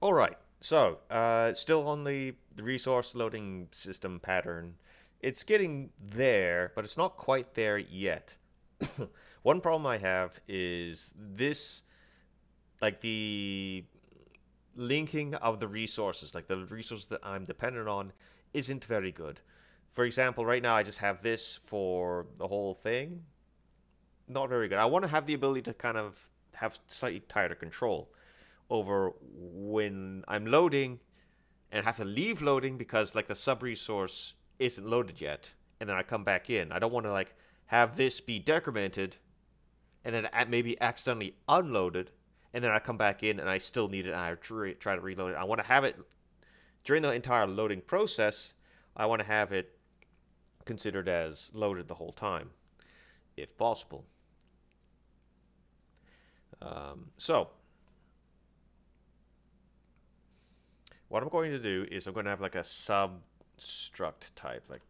All right. So, still on the resource loading system pattern. It's getting there, but it's not quite there yet. One problem I have is this, like the linking of the resources, like the resources that I'm dependent on, isn't very good. For example, right now I just have this for the whole thing. Not very good. I want to have the ability to kind of have slightly tighter control over when I'm loading and have to leave loading because like the sub resource isn't loaded yet, and then I come back in. I don't want to like have this be decremented and then maybe accidentally unloaded, and then I come back in and I still need it and I try to reload it. I want to have it during the entire loading process. I want to have it considered as loaded the whole time, if possible. So what I'm going to do is I'm going to have like a sub-struct type, like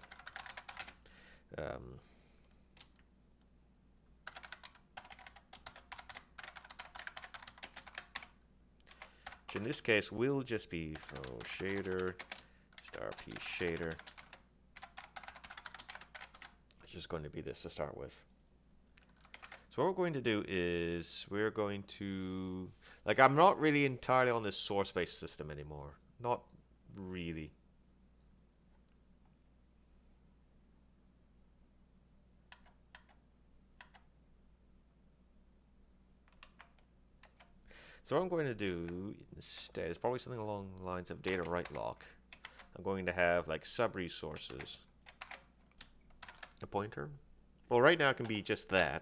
which in this case will just be for shader star p shader. It's just going to be this to start with. So what we're going to do is we're going to, like, I'm not really entirely on this source-based system anymore. Not really. So what I'm going to do instead is probably something along the lines of data write lock. I'm going to have like sub-resources. A pointer? Well, right now it can be just that.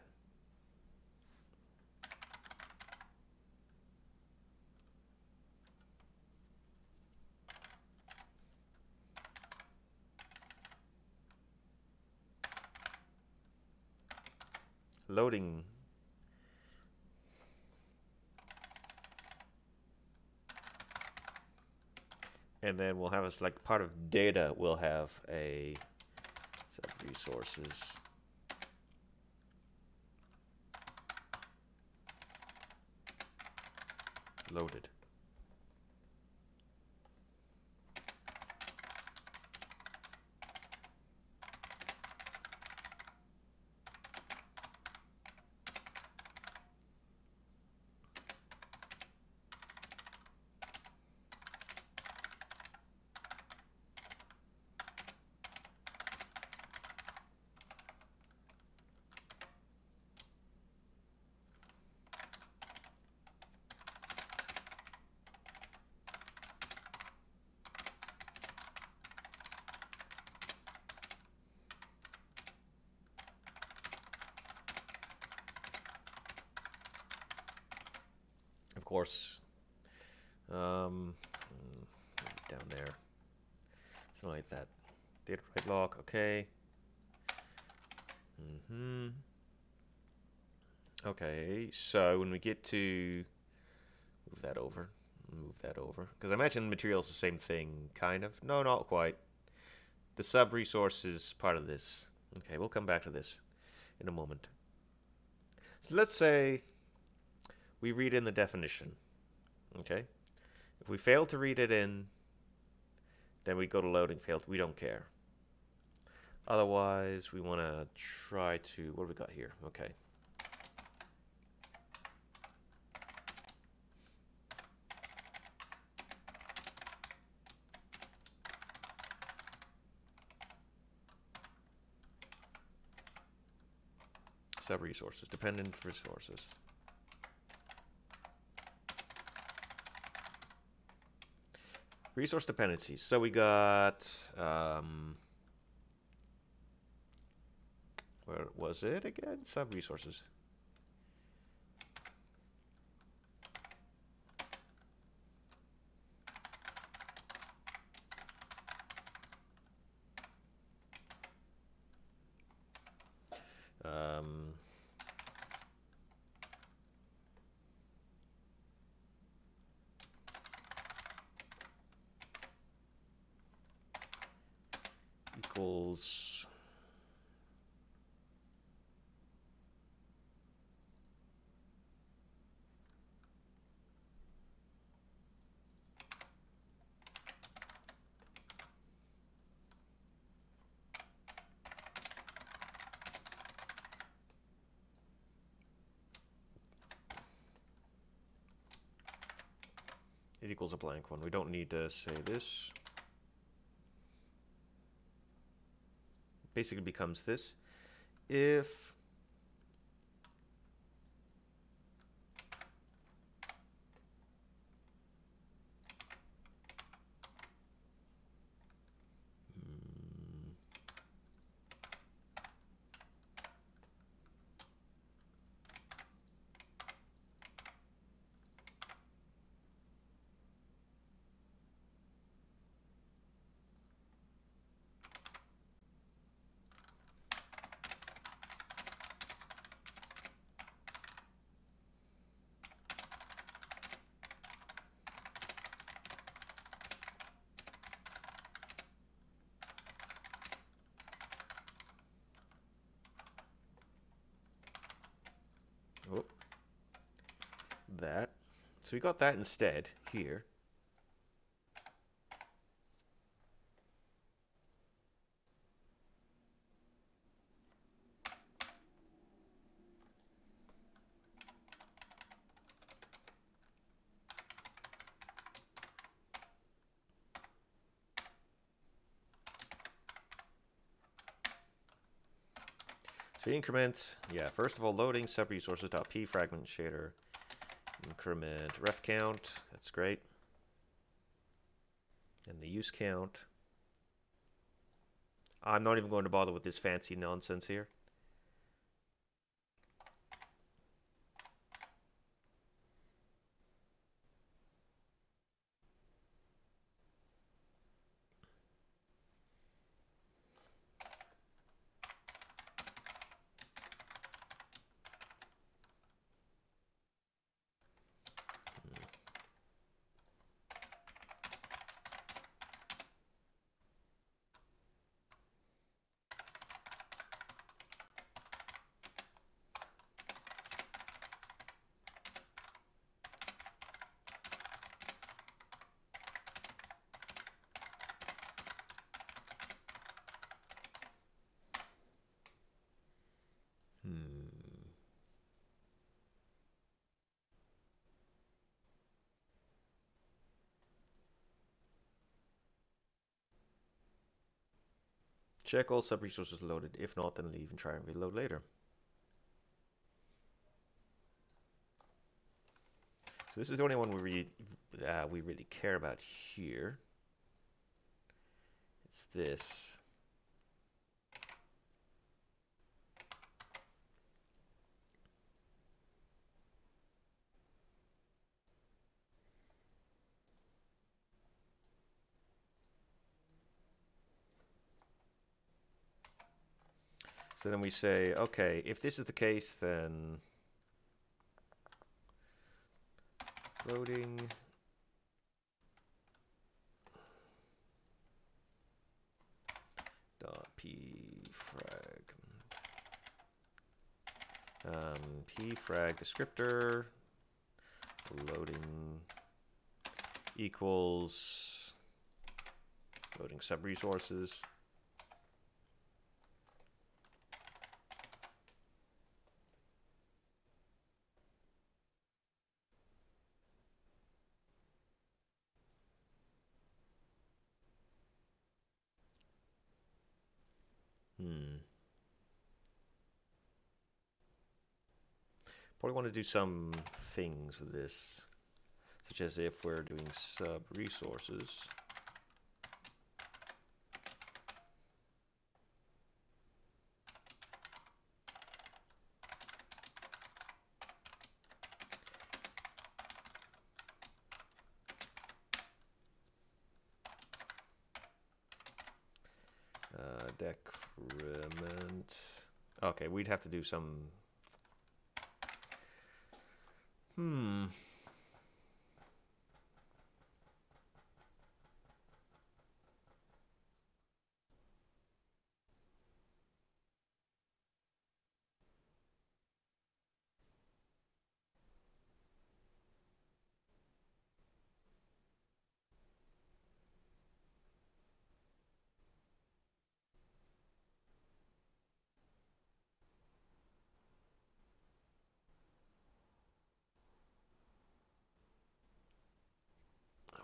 Loading. And then we'll have as like part of data, we'll have a sub-resources. Loaded. Of course, down there, something like that. Data write lock, okay. Okay, so when we get to move that over, because I imagine material is the same thing, kind of. No, not quite. The sub resource is part of this. Okay, we'll come back to this in a moment. So let's say we read in the definition. Okay, if we fail to read it in, then we go to loading failed. We don't care. Otherwise, we want to try to, what do we got here? Okay. Sub-resources, dependent resources. Resource dependencies. So we got, where was it again? Sub-resources. Equals It equals a blank one. We don't need to say this. Basically becomes this. If oh, that. So we got that instead here. So increment, yeah, first of all, loading subresources.p fragment shader. Increment ref count, that's great. And the use count. I'm not even going to bother with this fancy nonsense here. Check all sub-resources loaded. If not, then leave and try and reload later. So this is the only one we really care about here. It's this. So then we say, okay, if this is the case, then loading dot p frag descriptor loading equals loading sub resources. Probably want to do some things with this, such as if we're doing sub resources. Decrement. Okay, we'd have to do some.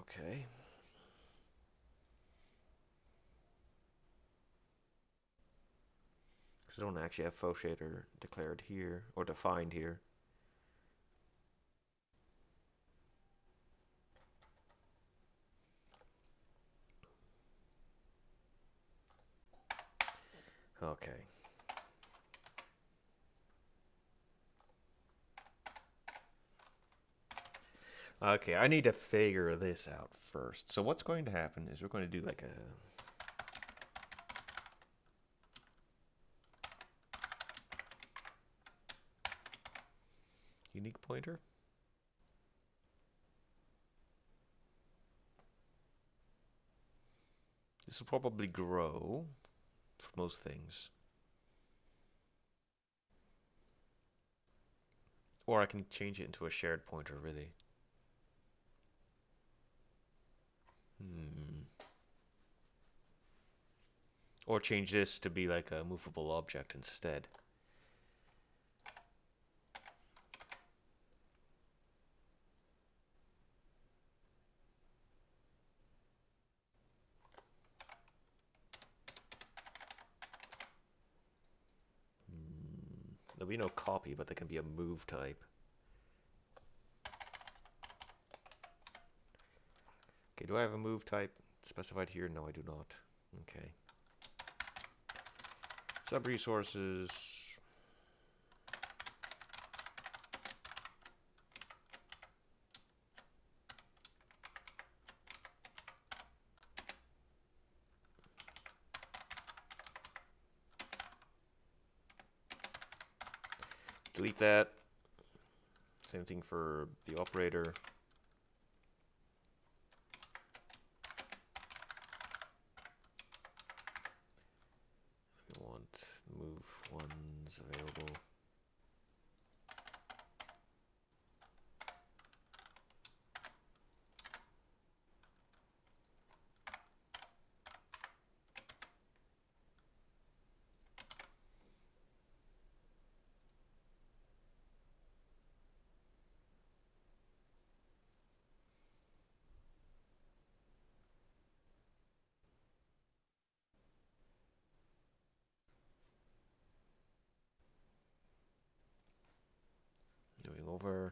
Okay. Because I don't actually have faux shader declared here or defined here. Okay. Okay, I need to figure this out first. So what's going to happen is we're going to do like a unique pointer. This will probably grow for most things. Or I can change it into a shared pointer, really. Or change this to be like a movable object instead. There'll be no copy, but there can be a move type. Okay, do I have a move type specified here? No, I do not. Okay. Subresources. Delete that. Same thing for the operator. We want move ones available. Moving over.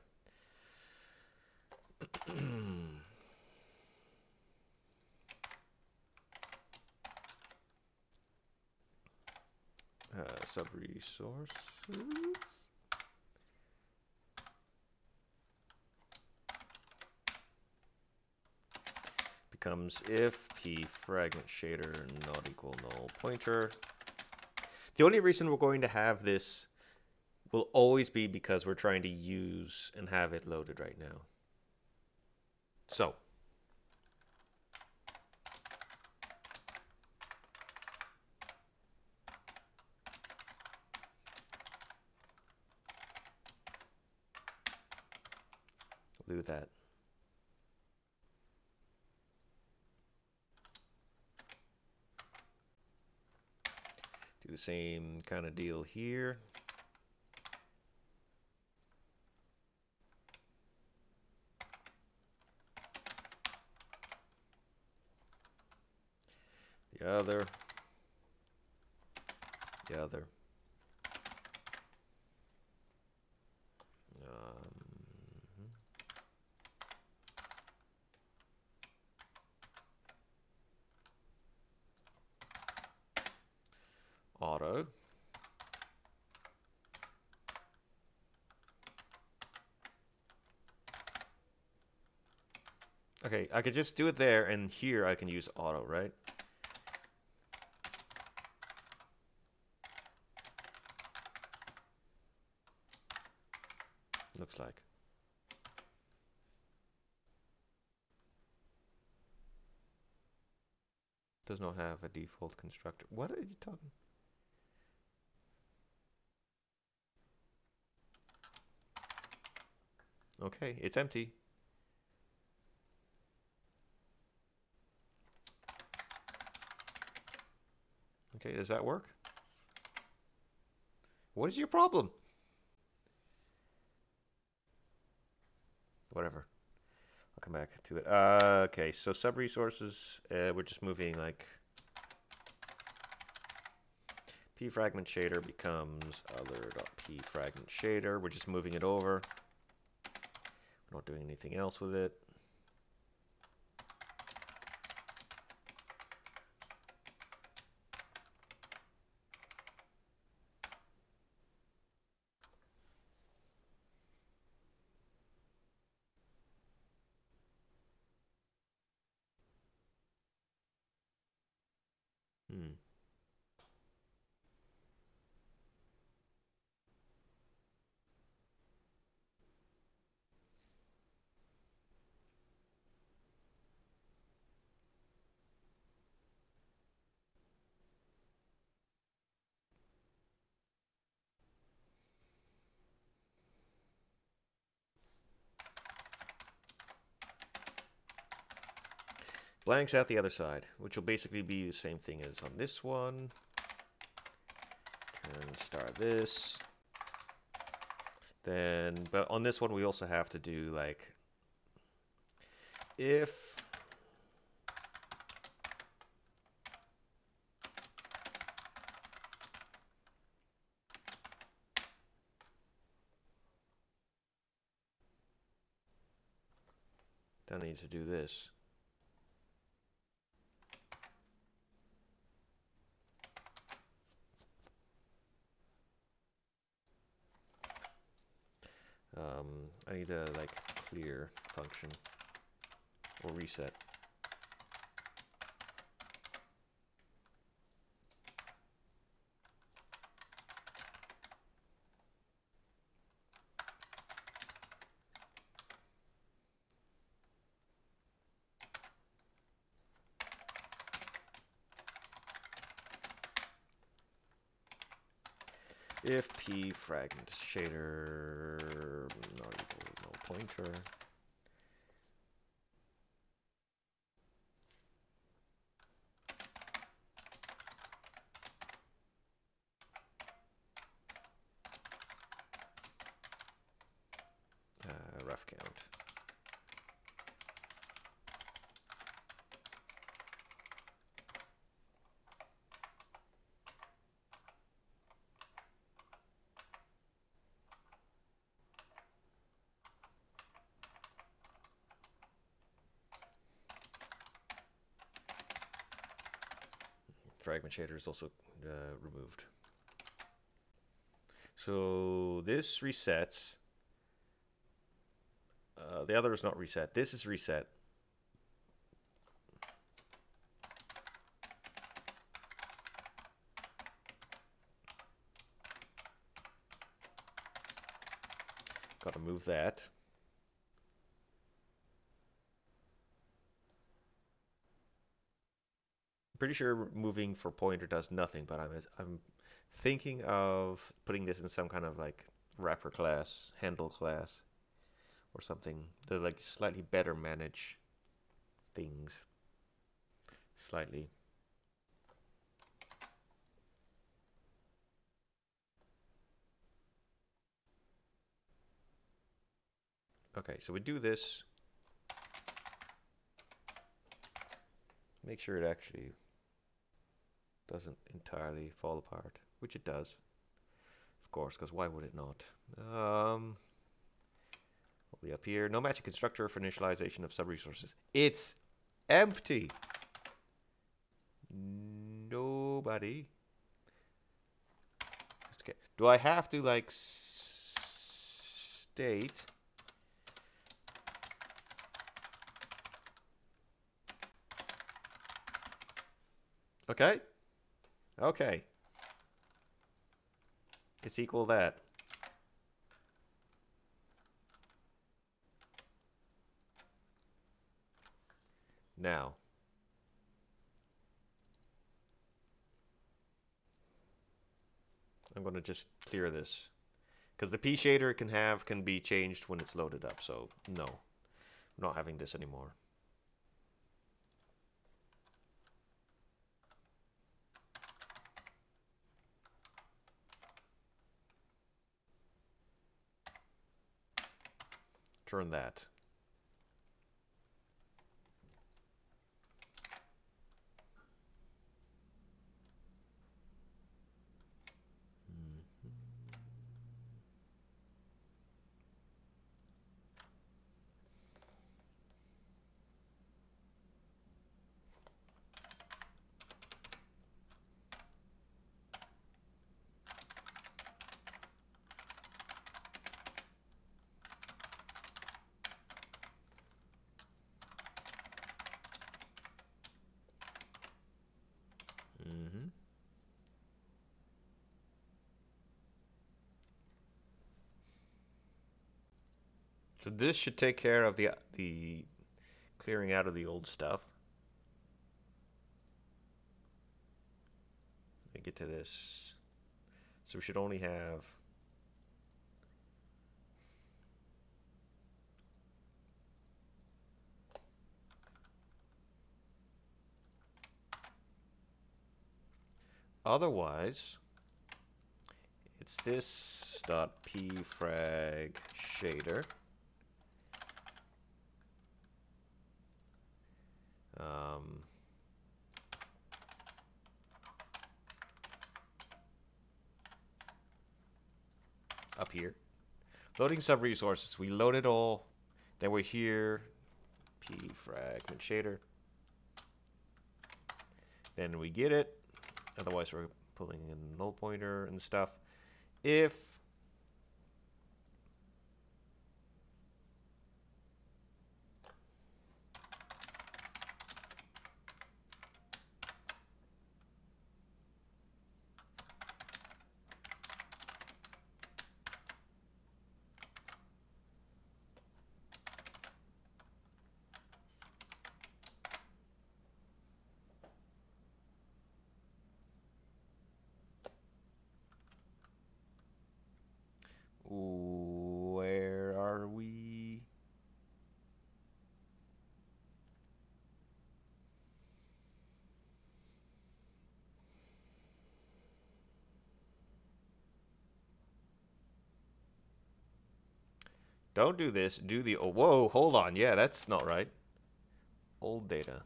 Subresources. Becomes if p fragment shader not equal null pointer. The only reason we're going to have this will always be because we're trying to use and have it loaded right now. So we'll do that. Do the same kind of deal here. The other. Auto. Okay, I could just do it there, and here I can use auto, right? Looks like. Does not have a default constructor. What are you talking? Okay, it's empty. Okay, does that work? What is your problem? Whatever. I'll come back to it. Okay, so sub-resources, we're just moving like p fragment shader becomes other.p fragment shader. We're just moving it over. We're not doing anything else with it. Hmm. Blanks out the other side, which will basically be the same thing as on this one. And start this. Then, but on this one we also have to do like if then I need to do this. I need a like clear function or reset. If p fragment shader not equal to null pointer. Ref count. Fragment shader is also removed. So this resets. The other is not reset. This is reset. Got to move that. Pretty sure moving for pointer does nothing, but I'm thinking of putting this in some kind of like wrapper class, handle class, or something to like slightly better manage things. Slightly. Okay, so we do this. Make sure it actually doesn't entirely fall apart, which it does. Of course, because why would it not? We'll be up here. No magic constructor for initialization of sub-resources. It's empty. Nobody. Okay. Do I have to like state? Okay. Okay. It's equal that. Now. I'm going to just clear this. Because the P shader can be changed when it's loaded up. So, no. I'm not having this anymore. Turn that. So this should take care of the clearing out of the old stuff. Let me get to this. So we should only have otherwise it's this dot pfrag shader. Up here. Loading sub-resources. We load it all. Then we're here. Pfragment shader. Then we get it. Otherwise we're pulling in null pointer and stuff. If where are we? Don't do this. Do the... Oh, whoa, hold on. Yeah, that's not right. Old data.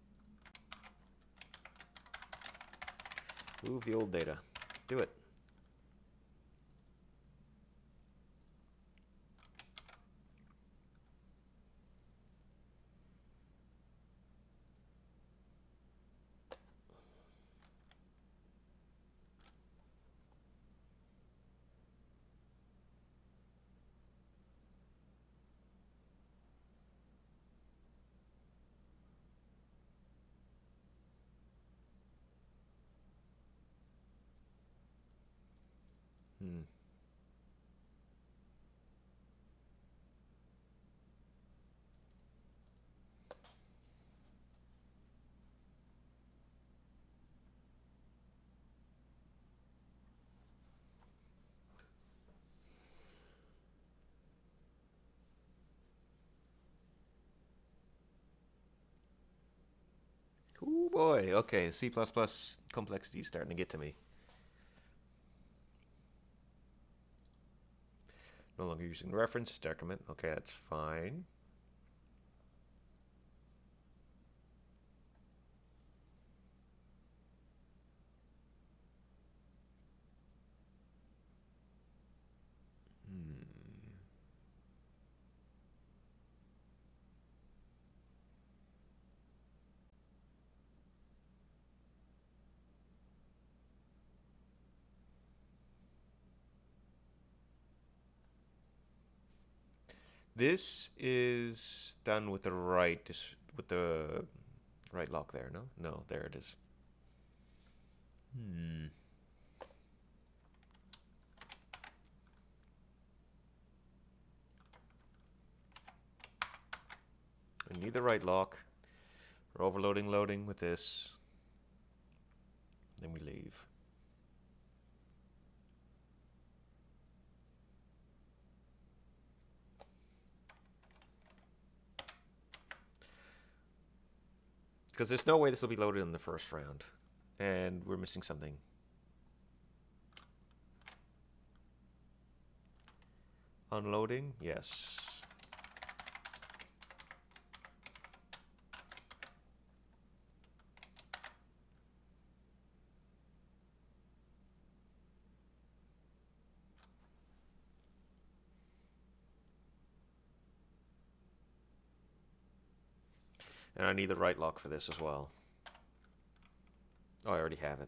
Move the old data. Do it. Oh boy. Okay, C++ complexity is starting to get to me. No longer using reference decrement. Okay, that's fine. This is done with the right lock there. No, there it is. We need the right lock. We're overloading loading with this. Then we leave. Because there's no way this will be loaded in the first round. And we're missing something. Unloading? Yes. And I need the right lock for this as well. Oh, I already have it.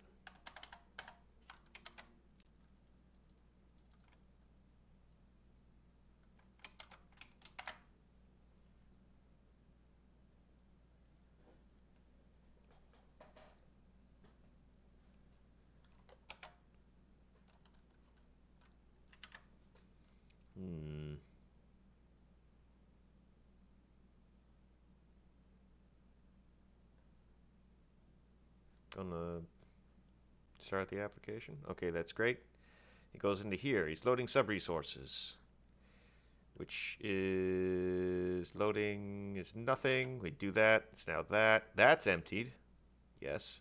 Gonna start the application. Okay, that's great. It goes into here. He's loading Subresources, which is loading is nothing. We do that. It's now that. That's emptied. Yes.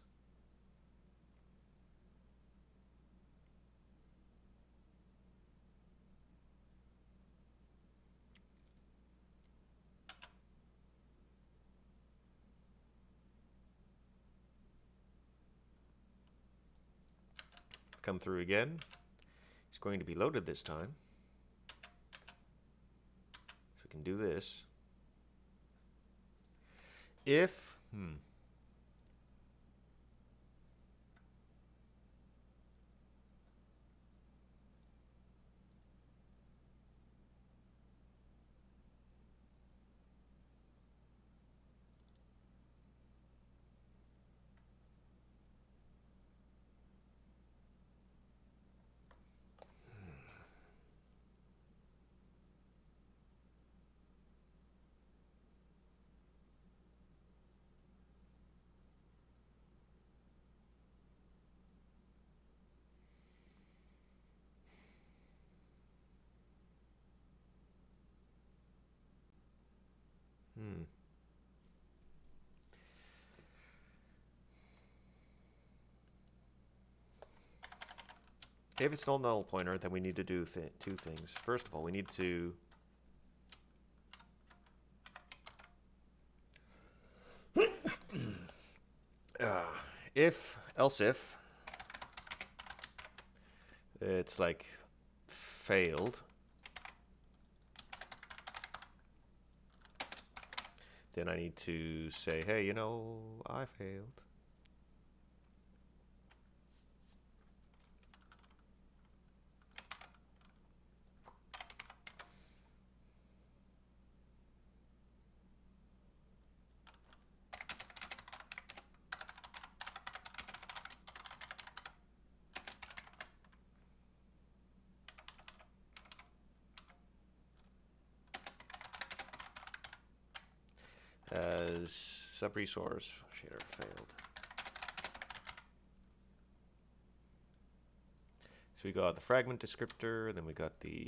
Come through again. It's going to be loaded this time. So we can do this. If, if it's no null pointer, then we need to do two things. First of all, we need to else if it's like failed, then I need to say, hey, you know, I failed. As sub-resource shader failed. So we got the fragment descriptor, then we got the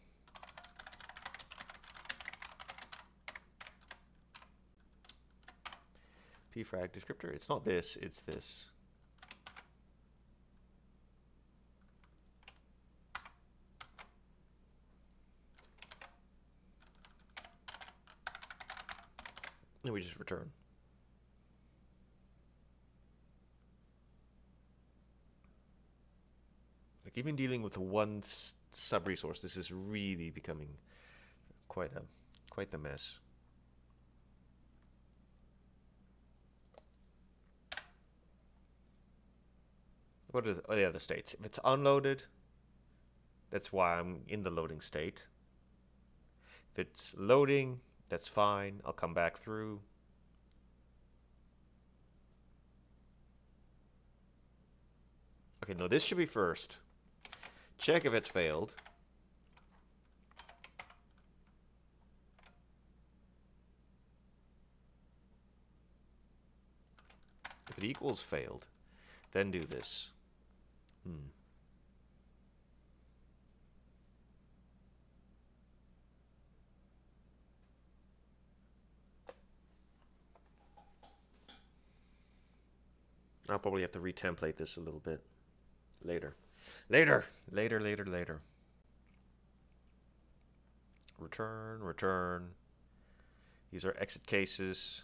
pfrag descriptor. It's not this, it's this. And we just return. Like even dealing with one sub-resource, this is really becoming quite the mess. What are the other states? If it's unloaded, that's why I'm in the loading state. If it's loading, that's fine. I'll come back through. Okay, no, this should be first. Check if it's failed. If it equals failed, then do this. I'll probably have to retemplate this a little bit later. Later. Return. These are exit cases.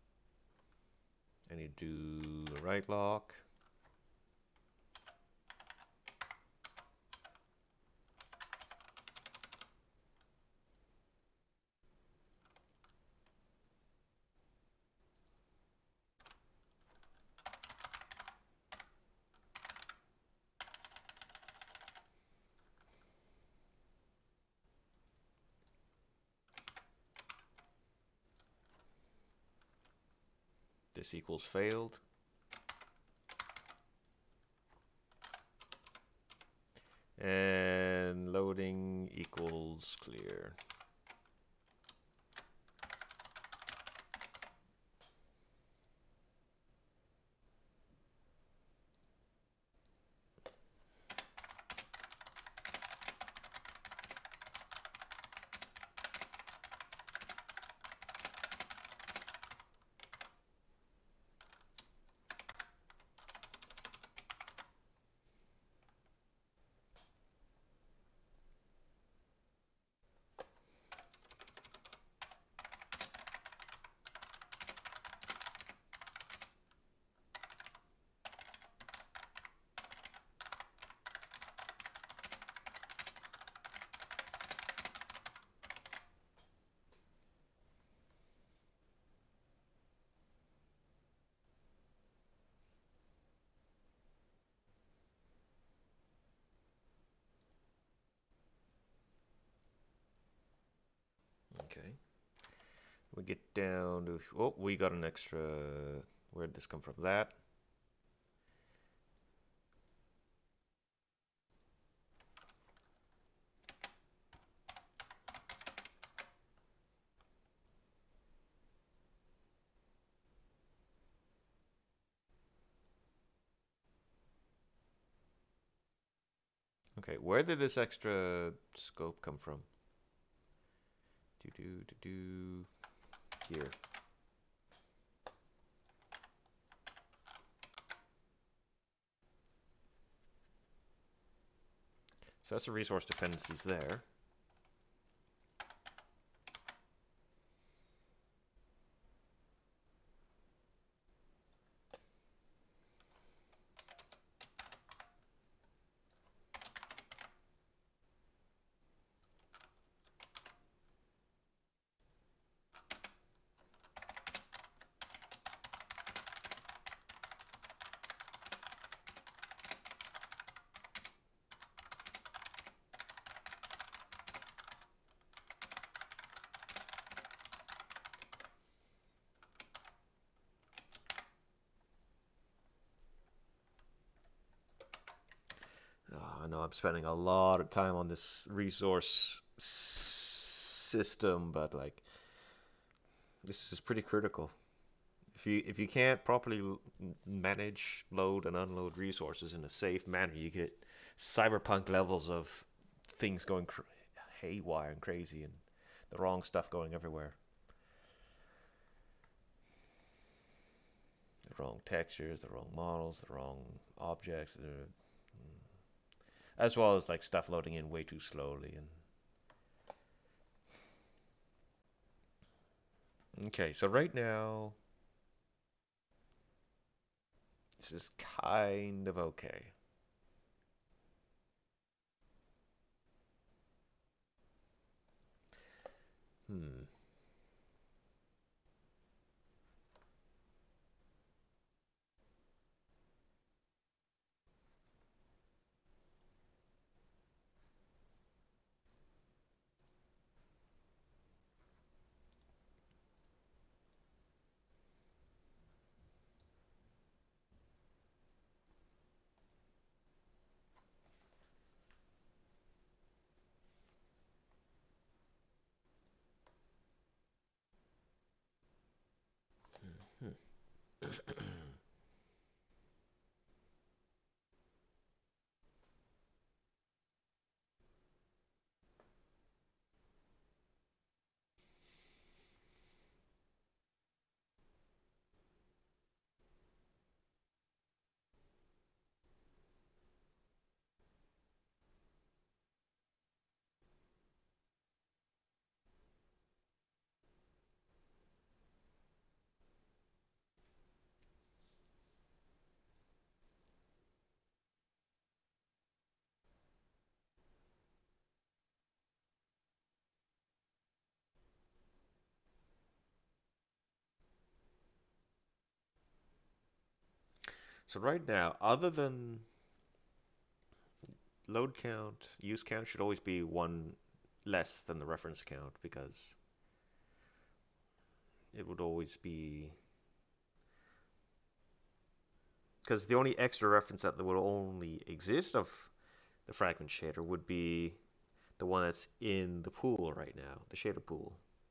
I need to do a write lock. this equals failed. And loading equals clear. Okay. We get down to, oh, we got an extra, where'd this come from? That. Okay, where did this extra scope come from? Here. So that's the resource dependencies there. I know I'm spending a lot of time on this resource system, but like this is pretty critical. If you can't properly manage, load and unload resources in a safe manner, you get cyberpunk levels of things going haywire and crazy, and the wrong stuff going everywhere. The wrong textures, the wrong models, the wrong objects, as well as like stuff loading in way too slowly. And okay, so right now this is kind of okay. Hmm. So right now, other than load count, use count should always be one less than the reference count, because it would always be because the only extra reference that will only exist of the fragment shader would be the one that's in the pool right now, the shader pool.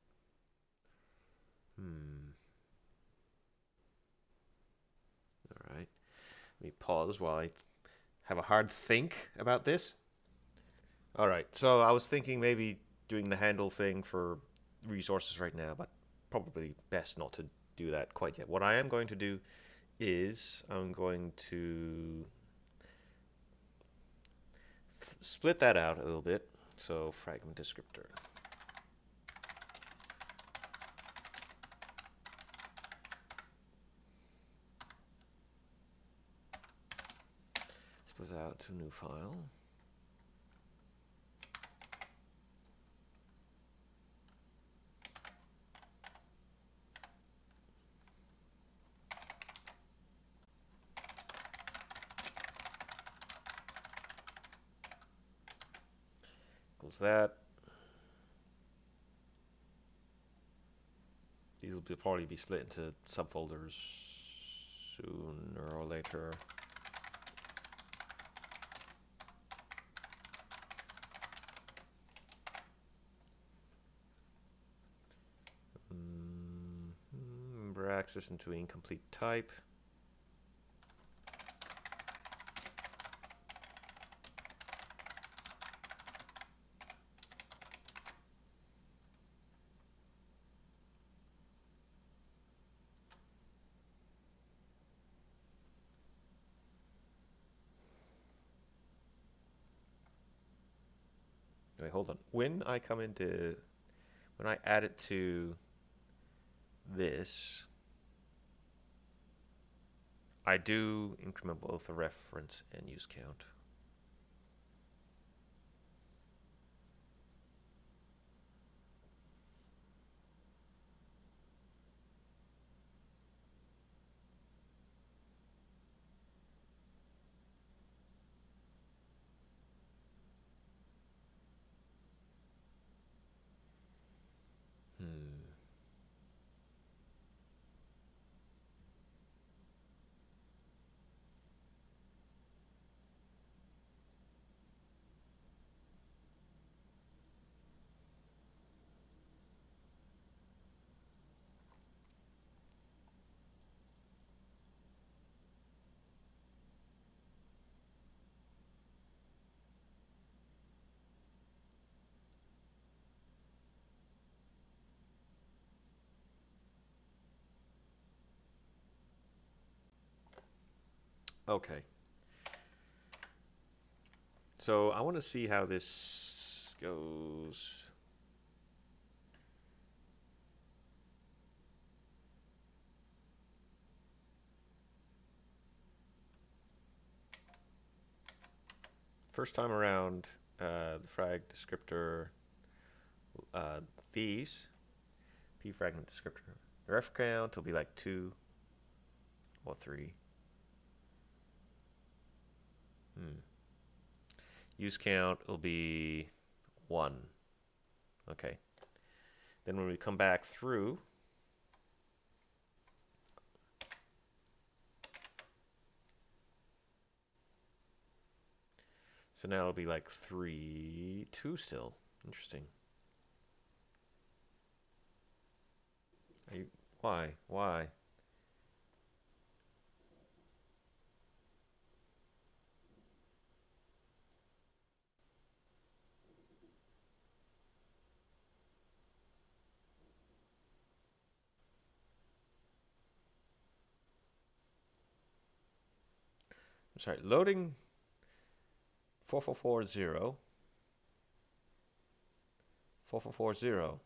All right. Let me pause while I have a hard think about this. All right. So I was thinking maybe doing the handle thing for resources right now, but probably best not to do that quite yet. What I am going to do is I'm going to split that out a little bit. So fragment descriptor. Split out to a new file. Equals that. These will probably be split into subfolders sooner or later. Member access into incomplete type. Wait, hold on. When I add it to this, I do increment both the reference and use count. Okay. So I want to see how this goes. First time around, the frag descriptor, these, p fragment descriptor, ref count will be like 2 or 3. Use count will be 1. Okay. Then when we come back through, so now it'll be like 3, 2 still. Interesting. Why? Why? I'm sorry, loading 4440. 4440.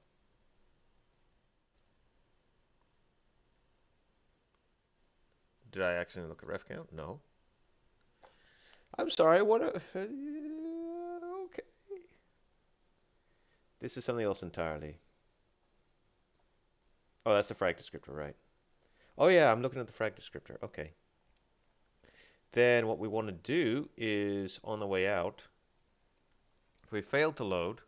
Did I accidentally look at ref count? No. I'm sorry, what okay. This is something else entirely. Oh, that's the frag descriptor, right? Oh yeah, I'm looking at the frag descriptor. Okay. Then what we want to do is, on the way out, if we failed to load,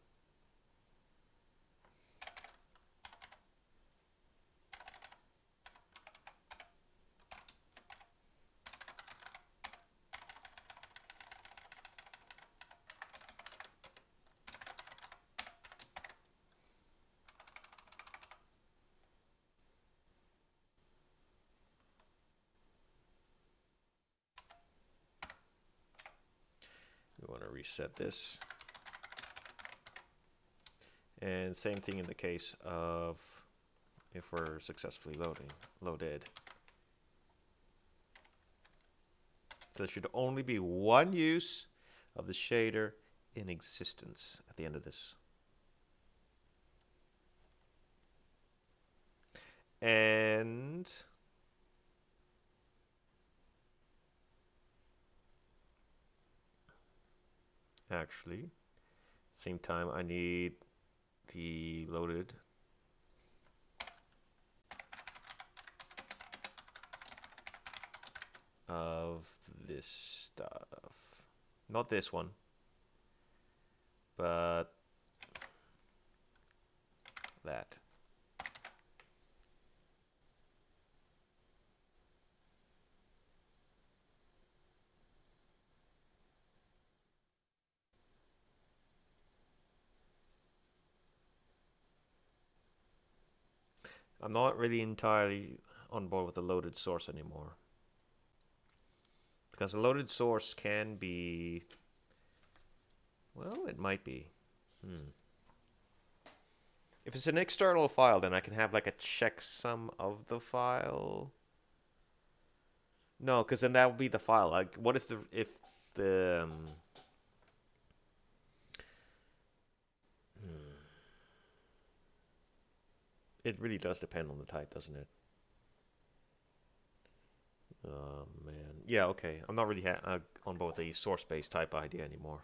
reset this. And same thing in the case of if we're successfully loaded. So there should only be one use of the shader in existence at the end of this. And actually, same time I need the loaded of this stuff. Not this one, but that. I'm not really entirely on board with the loaded source anymore. Because the loaded source can be... Well, it might be. If it's an external file, then I can have like a checksum of the file. No, because then that would be the file. Like, what if the It really does depend on the type, doesn't it? Oh man, yeah, okay. I'm not really on board the source-based type idea anymore.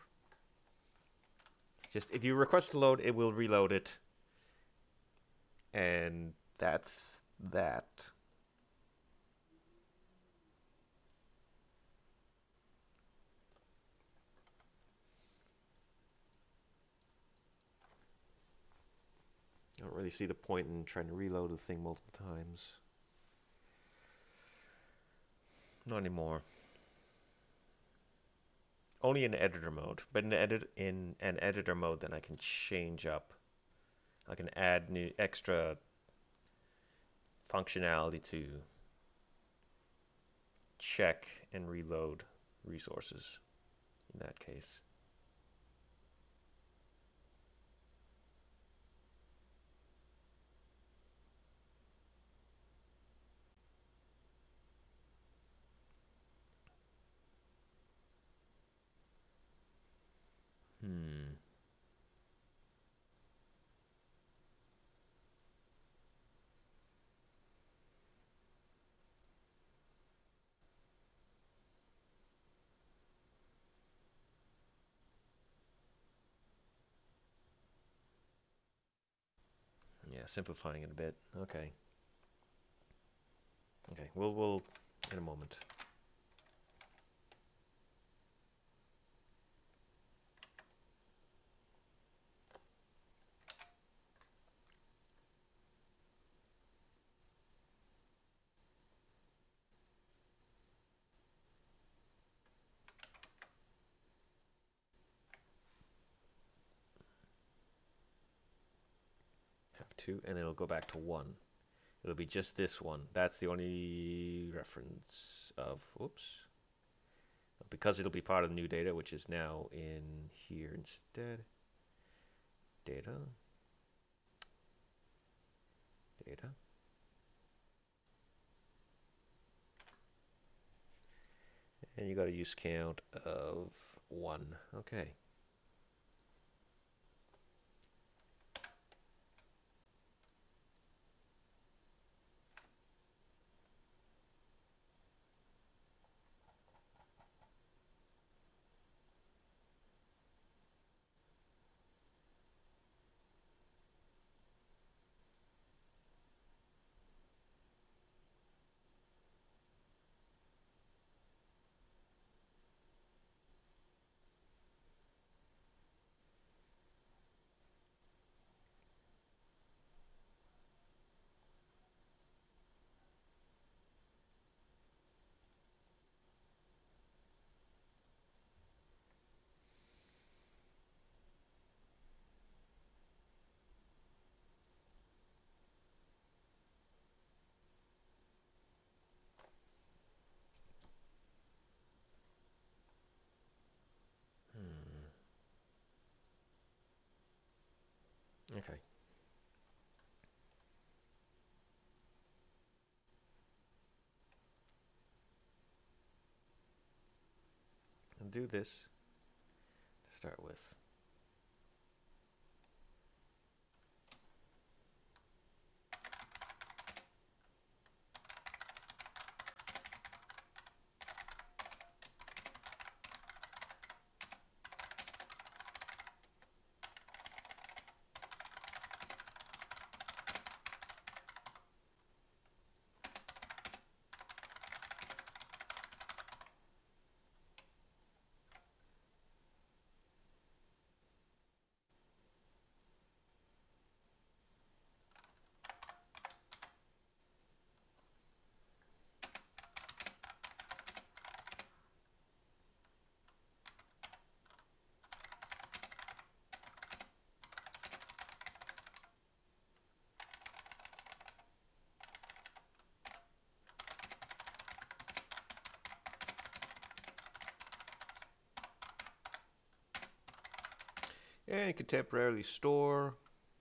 Just if you request to load, it will reload it, and that's that. I don't really see the point in trying to reload the thing multiple times. Not anymore. Only in editor mode, but in an editor mode, then I can change up. I can add new extra functionality to check and reload resources in that case. Yeah, simplifying it a bit. Okay. Okay, we'll in a moment. Have two, and it'll go back to one. It'll be just this one. That's the only reference of, oops. Because it'll be part of the new data, which is now in here instead. Data. Data. And you got a use count of 1. Okay. undo this to start with. And you can temporarily store.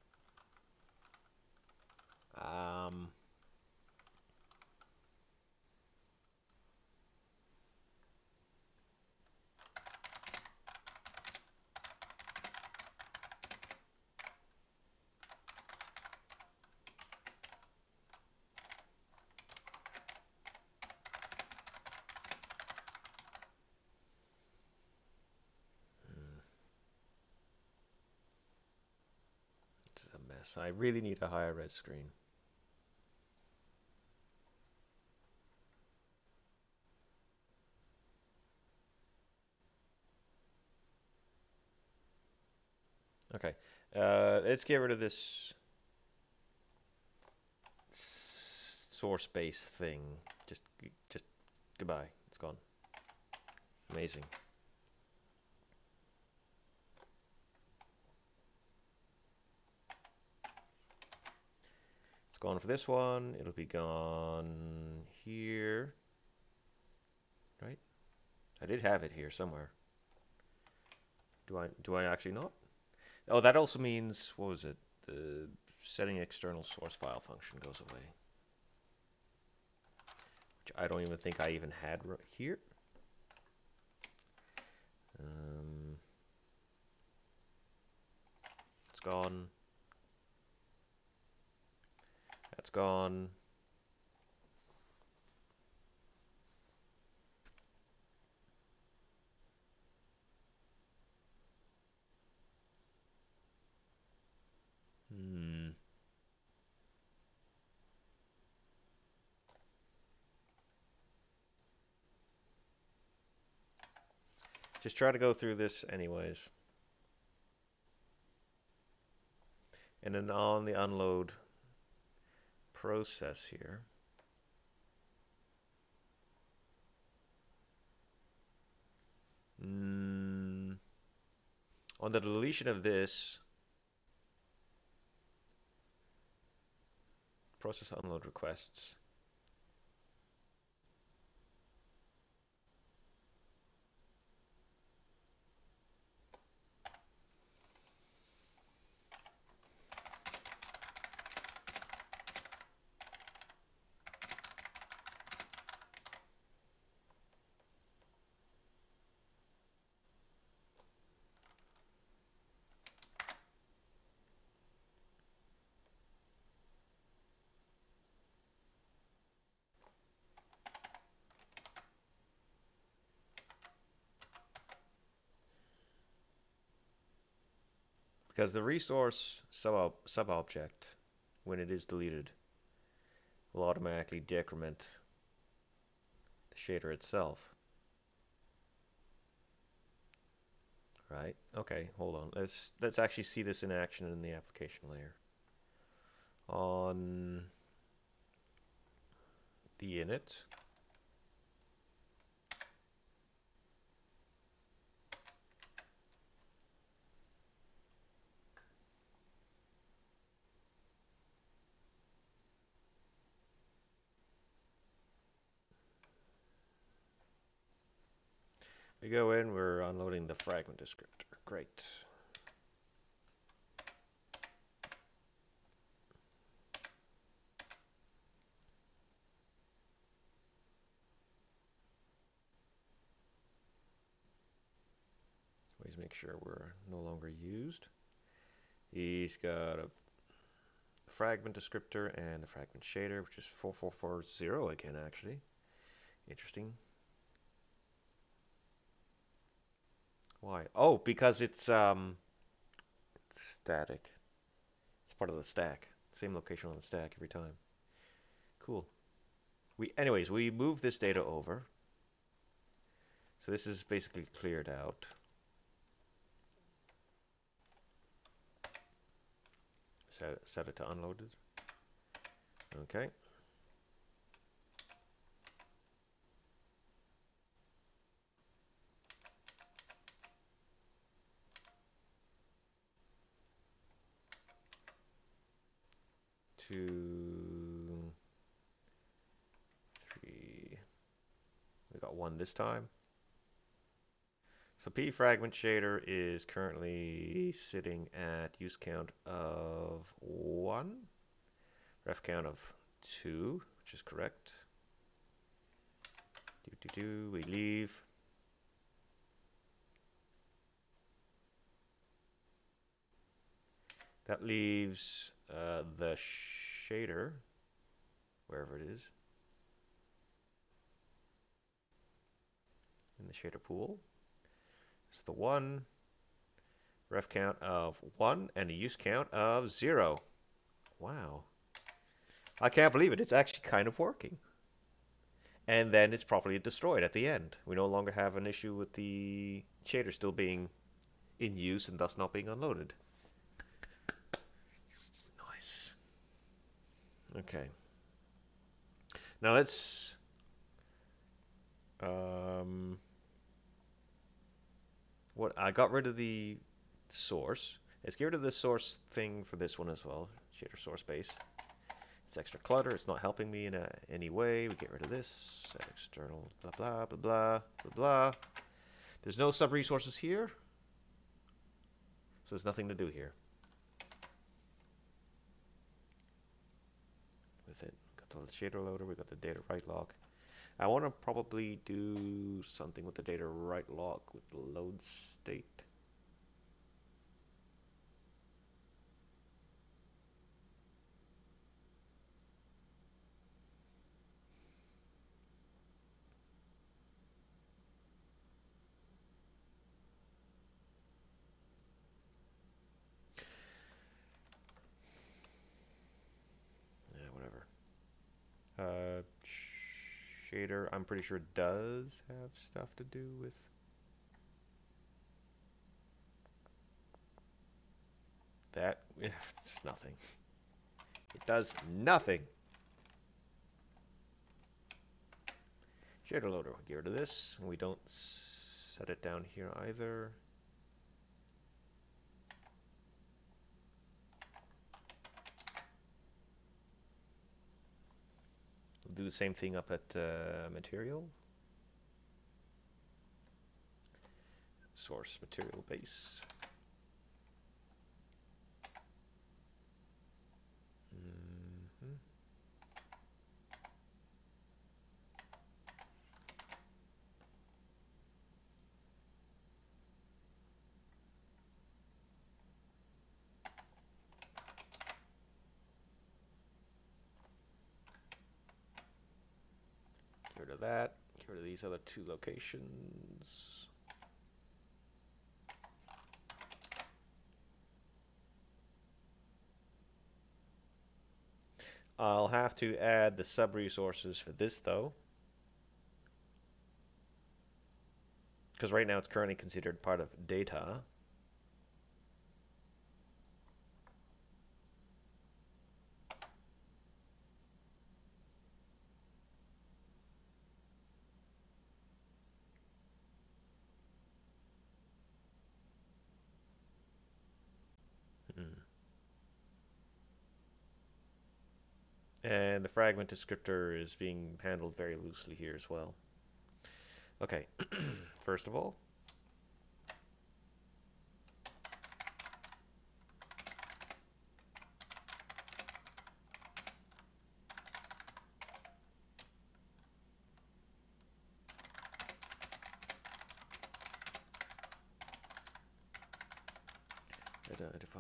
This is a mess. I really need a higher res screen. Okay, let's get rid of this source base thing. Just goodbye. It's gone. Amazing. It's gone for this one. It'll be gone here. Right? I did have it here somewhere. Do I actually not? Oh, that also means, what was it? The setting external source file function goes away. Which I don't even think I even had right here. It's gone. That's gone. Just try to go through this anyways. And then on the unload process here. On the deletion of this, process unload requests. Because the resource sub-object, when it is deleted, will automatically decrement the shader itself. Right? Okay, hold on. Let's actually see this in action in the application layer. On the init. We go in, we're unloading the fragment descriptor. Great. to make sure we're no longer used. He's got a fragment descriptor and the fragment shader, which is 4440 again, actually. Interesting. Why? Oh, because it's static. It's part of the stack. Same location on the stack every time. Cool. Anyways, we move this data over. So this is basically cleared out. Set it to unloaded. Okay. Two, three. We got one this time. So P fragment shader is currently sitting at use count of 1, ref count of 2, which is correct. We leave. That leaves the shader, wherever it is, in the shader pool. It's the 1, ref count of 1, and a use count of 0. Wow. I can't believe it. It's actually kind of working. And then it's properly destroyed at the end. We no longer have an issue with the shader still being in use and thus not being unloaded. Nice. Okay. Now let's... what I got rid of the source. Let's get rid of the source thing for this one as well. Shader source base. It's extra clutter. It's not helping me in any way. We get rid of this. Set external blah blah blah blah blah blah. There's no sub resources here, so there's nothing to do here. With it, got the shader loader. We got the data write log. I want to probably do something with the data write log with the load state. Yeah, whatever. Shader, I'm pretty sure does have stuff to do with that. Yeah, it's nothing. It does nothing. Shader loader, get rid of this. And we don't set it down here either. We'll do the same thing up at material. Source material base. Get rid of that. Get rid of these other two locations. I'll have to add the sub resources for this though, because right now it's currently considered part of data. And the fragment descriptor is being handled very loosely here as well. Okay, first of all, Define.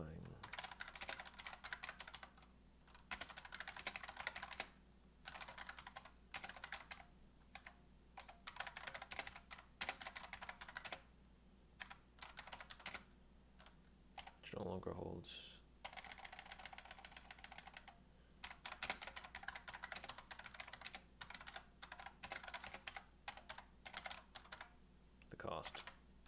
Which no longer holds. The cost.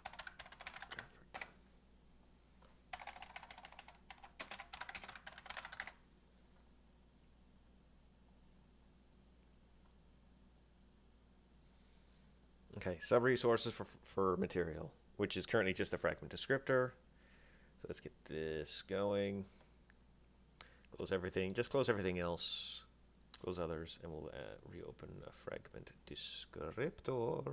Okay, sub-resources for material, which is currently just a fragment descriptor. So let's get this going. Close everything. Just close everything else. Close others, and we'll reopen a fragment descriptor.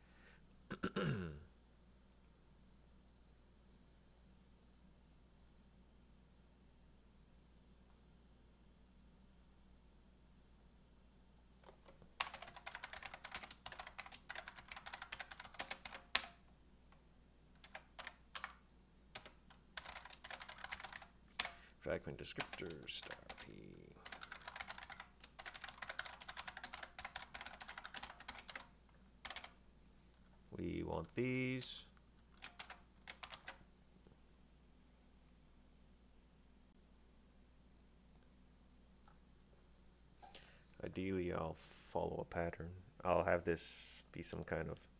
Fragment descriptor star p. We want these. Ideally, I'll follow a pattern. I'll have this be some kind of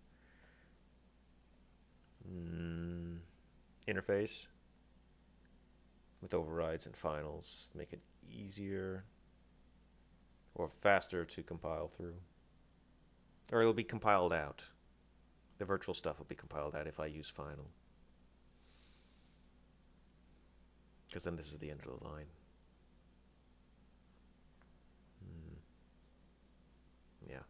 interface with overrides and finals, make it easier or faster to compile through. Or it'll be compiled out. The virtual stuff will be compiled out if I use final. Because then this is the end of the line. Yeah.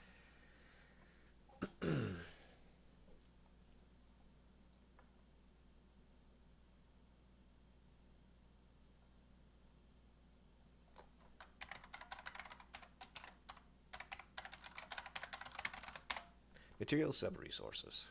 Material sub-resources.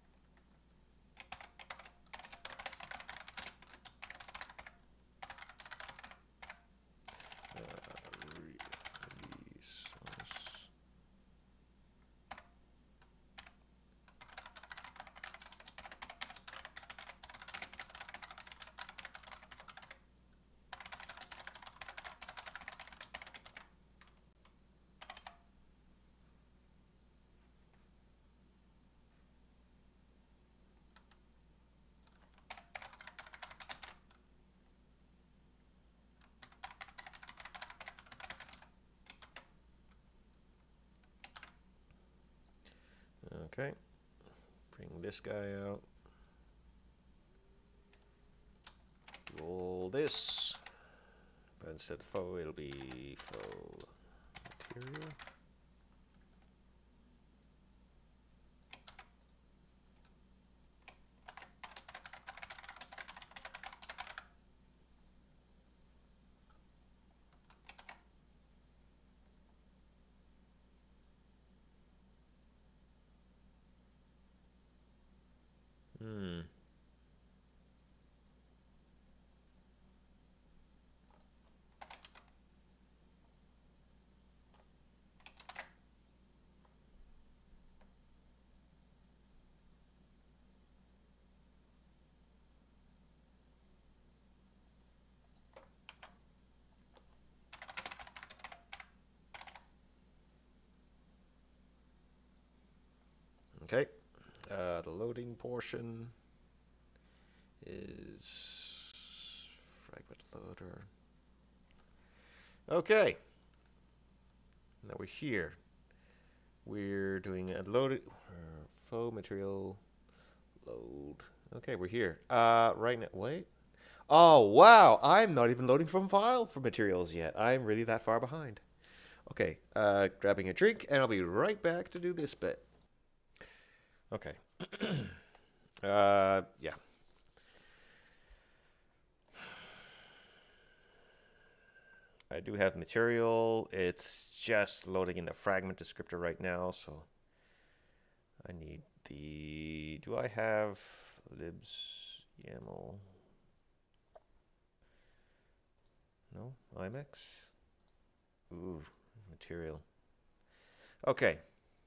Okay, bring this guy out. Roll this, but instead of faux, it'll be faux material. Okay, the loading portion is fragment loader. Okay, now we're here. We're doing a loaded faux material load. Okay, we're here. Right now, wait. Oh, wow, I'm not even loading from file for materials yet. I'm really that far behind. Okay, grabbing a drink, and I'll be right back to do this bit. Okay. Yeah. I do have material. It's just loading in the fragment descriptor right now, so I need the... Do I have libs YAML? No? IMAX? Ooh, material. Okay.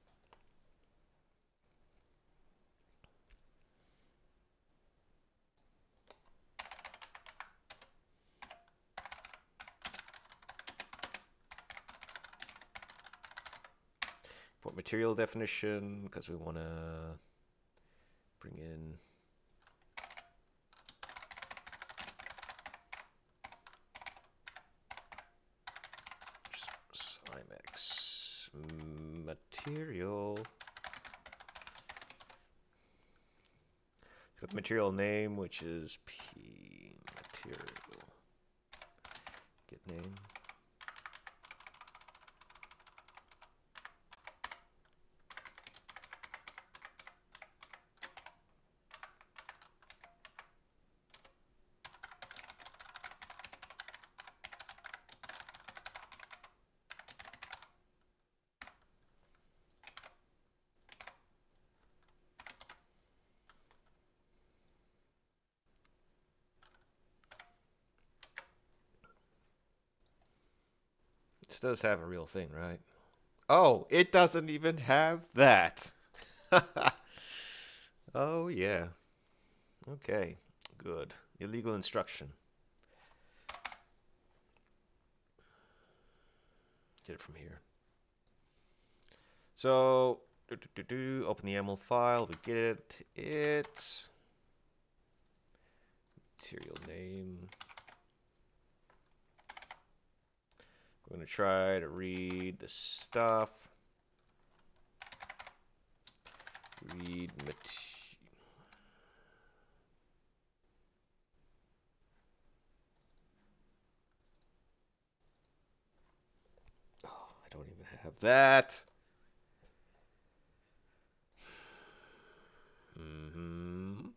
Put material definition because we want to bring in IMAX material. Got the material name, which is P material. Get name. This does have a real thing, right? Oh, it doesn't even have that. Oh, yeah. Okay, good. Illegal instruction. Get it from here. So, open the YAML file. We get it. Material name. We're going to try to read the stuff. Read material. Oh, I don't even have that. Mm-hmm.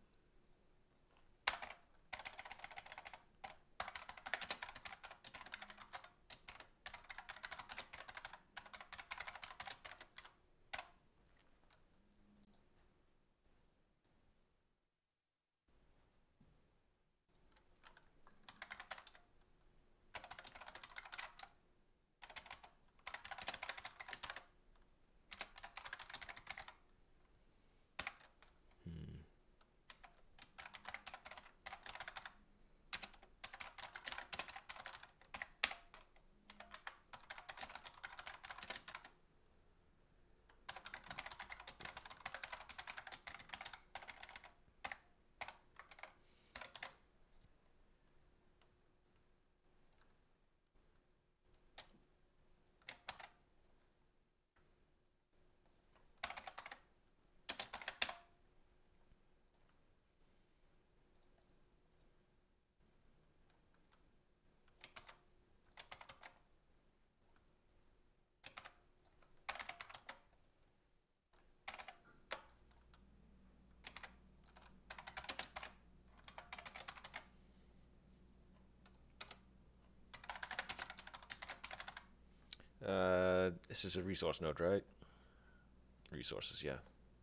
This is a resource node, right? Resources, yeah.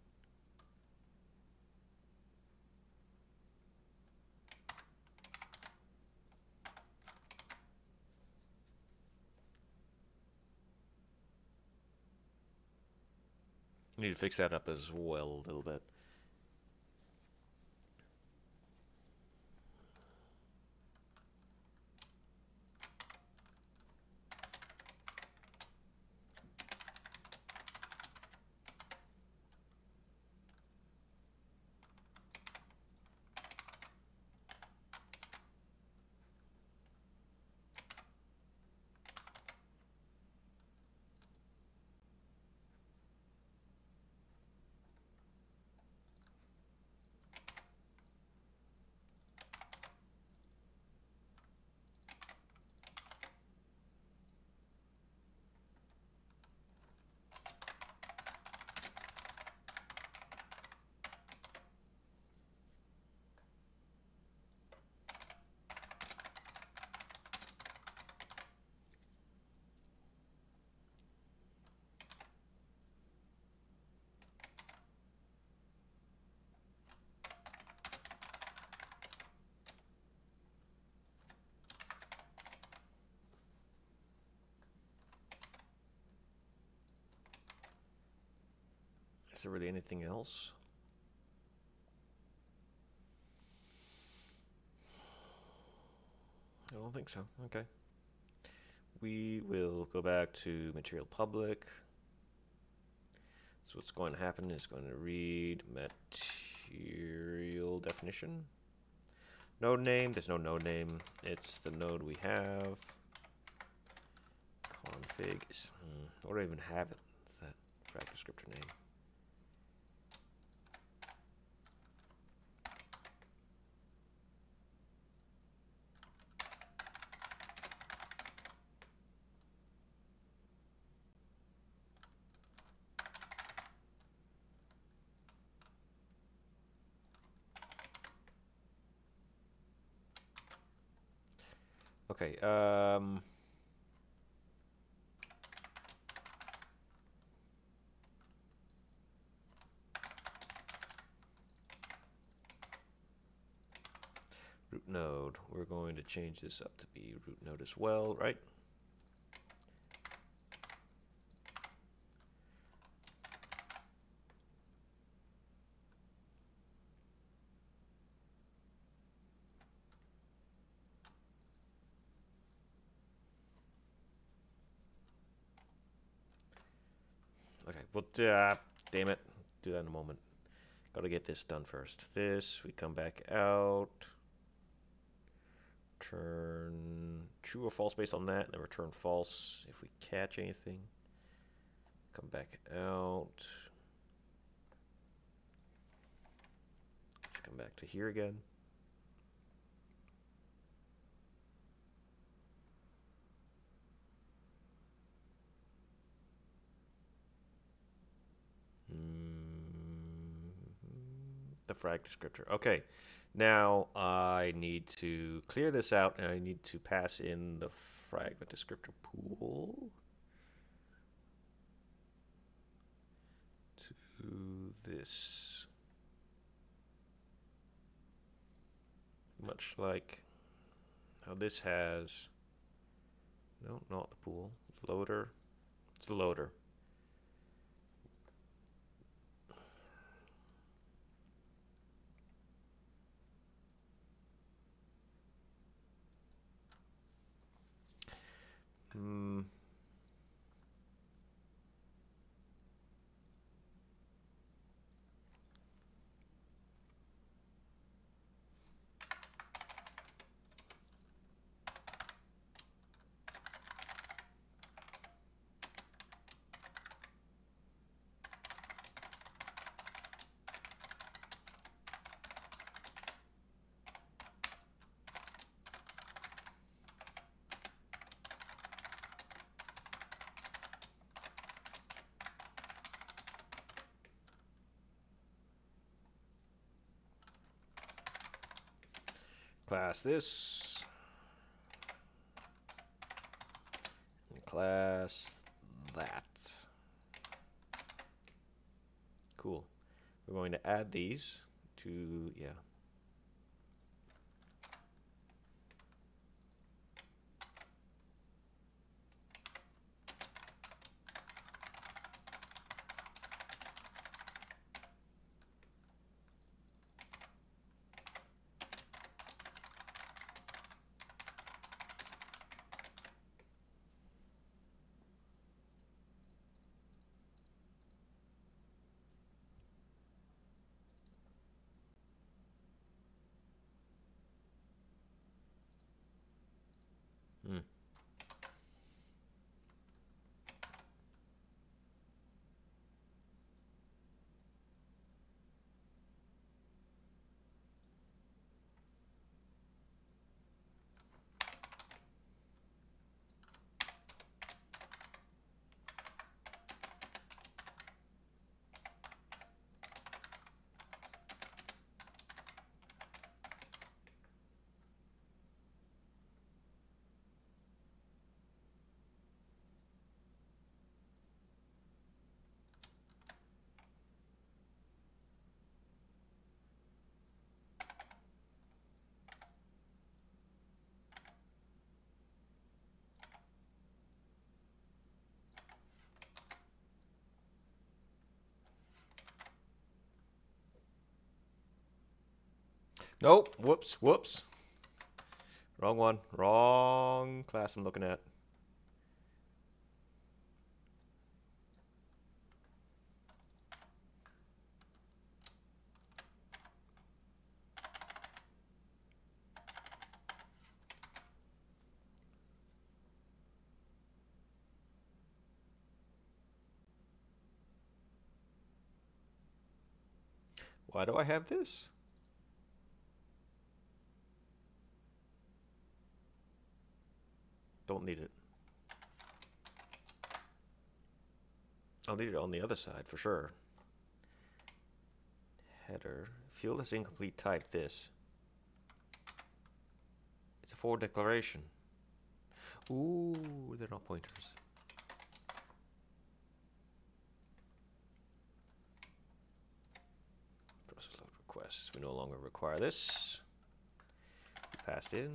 Need to fix that up as well a little bit. Is there really anything else? I don't think so. Okay. We will go back to material public. So what's going to happen is going to read material definition. Node name, there's no node name. It's the node we have. Config is, what do I even have it? It's that frag descriptor name. Okay, root node. We're going to change this up to be root node as well, right? Okay, well, damn it. Do that in a moment. Got to get this done first. This, we come back out. Turn true or false based on that, and then return false if we catch anything. Come back out. Come back to here again. The frag descriptor. Okay, now I need to clear this out, and I need to pass in the fragment descriptor pool to this. Much like how this has, no, not the pool, loader. It's the loader. Class this. And class that. Cool. We're going to add these to, yeah. Nope. Whoops. Whoops. Wrong one. Wrong class I'm looking at. Why do I have this? Don't need it. I'll need it on the other side for sure. Header. Field is incomplete type this. It's a forward declaration. Ooh, they're not pointers. Process load requests. We no longer require this. Passed in.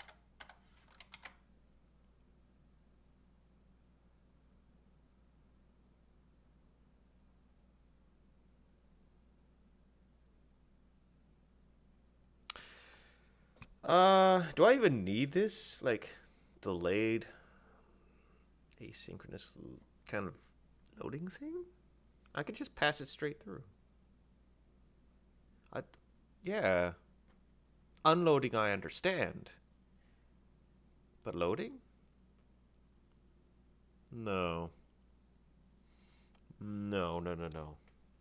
Do I even need this? Like, delayed asynchronous kind of loading thing? I could just pass it straight through. Yeah. Unloading I understand. But loading? No. No, no, no, no.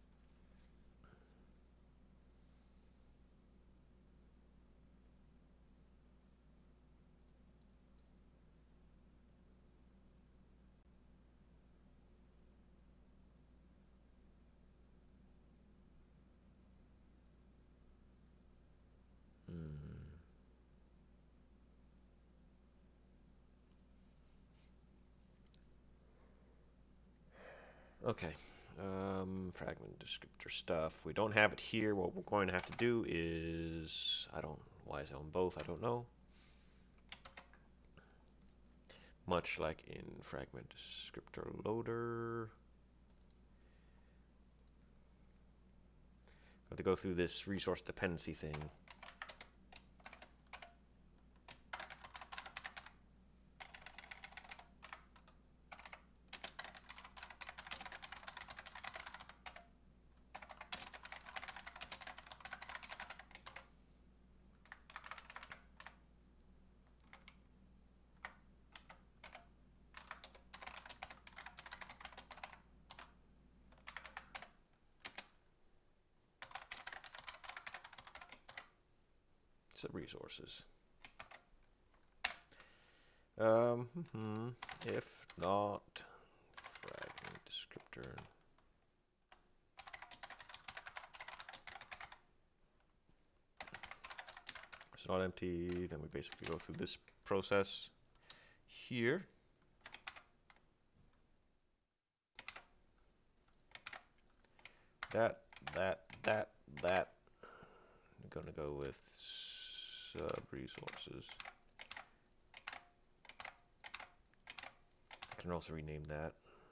Okay. Fragment descriptor stuff. We don't have it here. What we're going to have to do is... Why is it on both? I don't know. Much like in fragment descriptor loader. Have to go through this resource dependency thing. Subresources. If not fragment descriptor. It's not empty, then we basically go through this process here. That. I'm gonna go with Subresources. I can also rename that.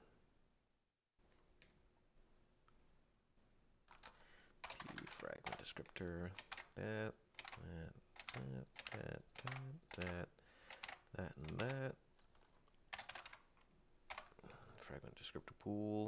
P fragment descriptor. That, and that. Fragment descriptor pool.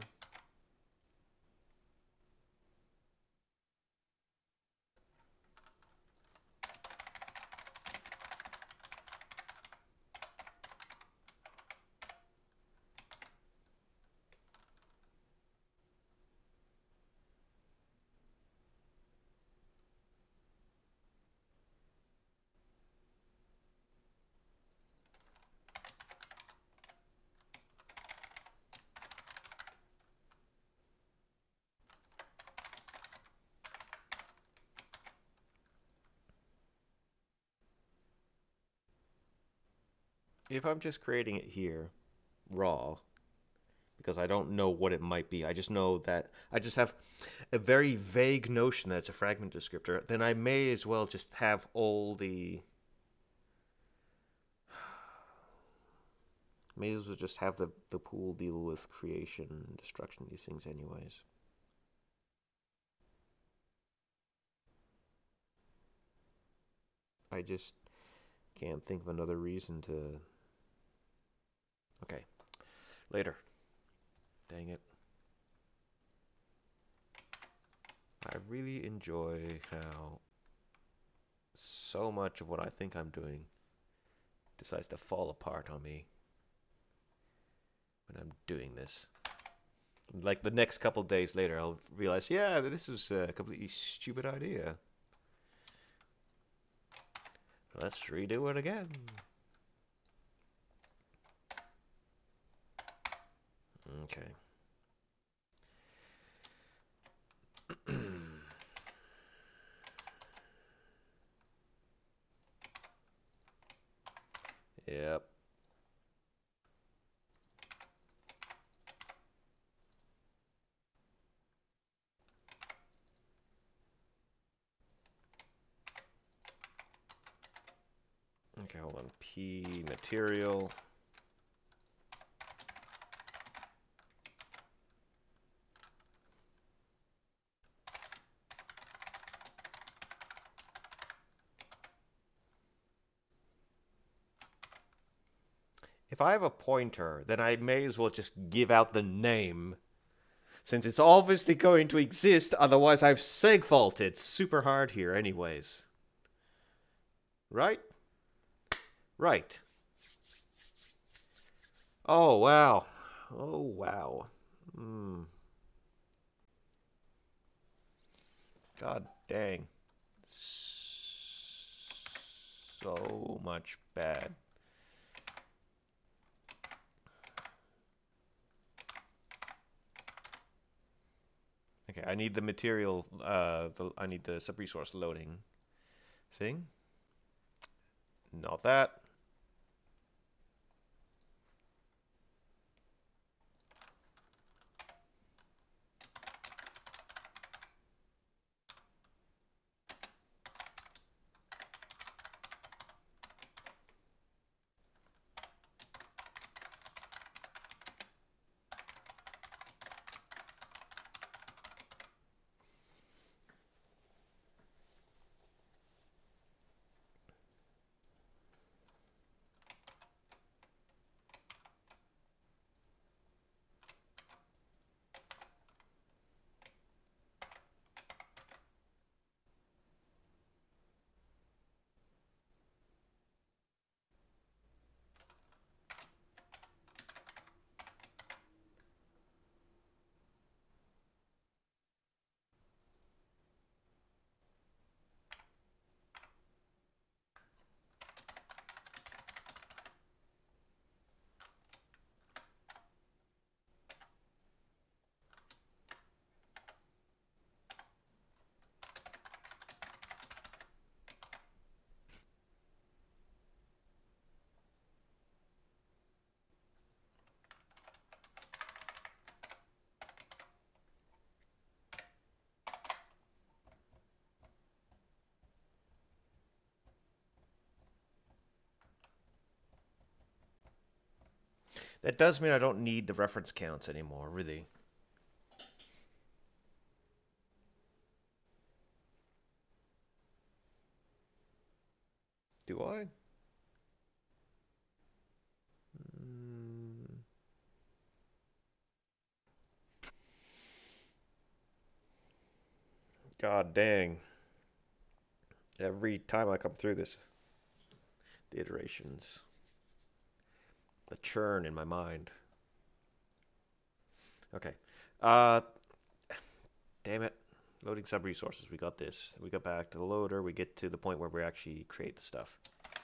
If I'm just creating it here, raw, because I don't know what it might be, I just know that I just have a very vague notion that it's a fragment descriptor, then I may as well just have all the... May as well just have the pool deal with creation and destruction of these things anyways. I just can't think of another reason to... Okay, later. Dang it. I really enjoy how so much of what I think I'm doing decides to fall apart on me when I'm doing this. Like the next couple days later, I'll realize, yeah, this was a completely stupid idea. Let's redo it again. Okay. Yep. Okay, hold on. P material. If I have a pointer, then I may as well just give out the name. Since it's obviously going to exist, otherwise I've segfaulted super hard here anyways. Right? Right. Oh, wow. Oh, wow. God dang. So much bad. Okay, I need the material, I need the sub-resource loading thing. Not that. That does mean I don't need the reference counts anymore, really. Do I? God dang. Every time I come through this, the iterations, the churn in my mind. Okay. Uh, damn it. Loading sub-resources. We got this. We go back to the loader. We get to the point where we actually create the stuff.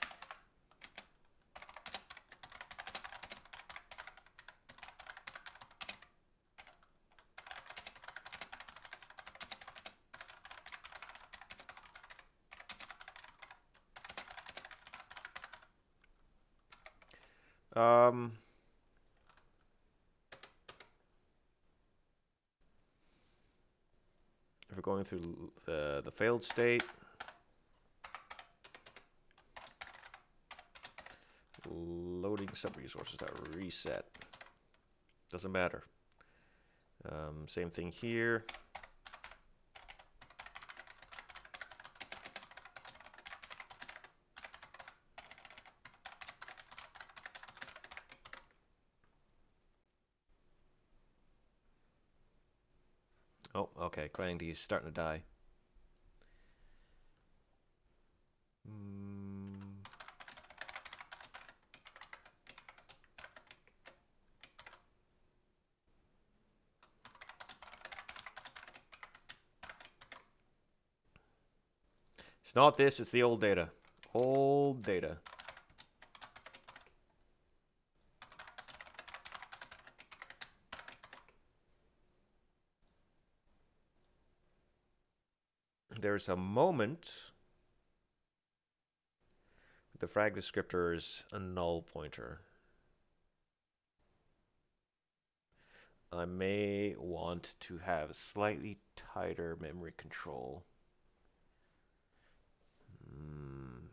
Um, if we're going through the failed state, loading sub-resources that reset. Doesn't matter. Same thing here. Oh, okay. Clang D is starting to die. Mm. It's not this, it's the old data. Old data. There's a moment the frag descriptor is a null pointer. I may want to have slightly tighter memory control. Hmm.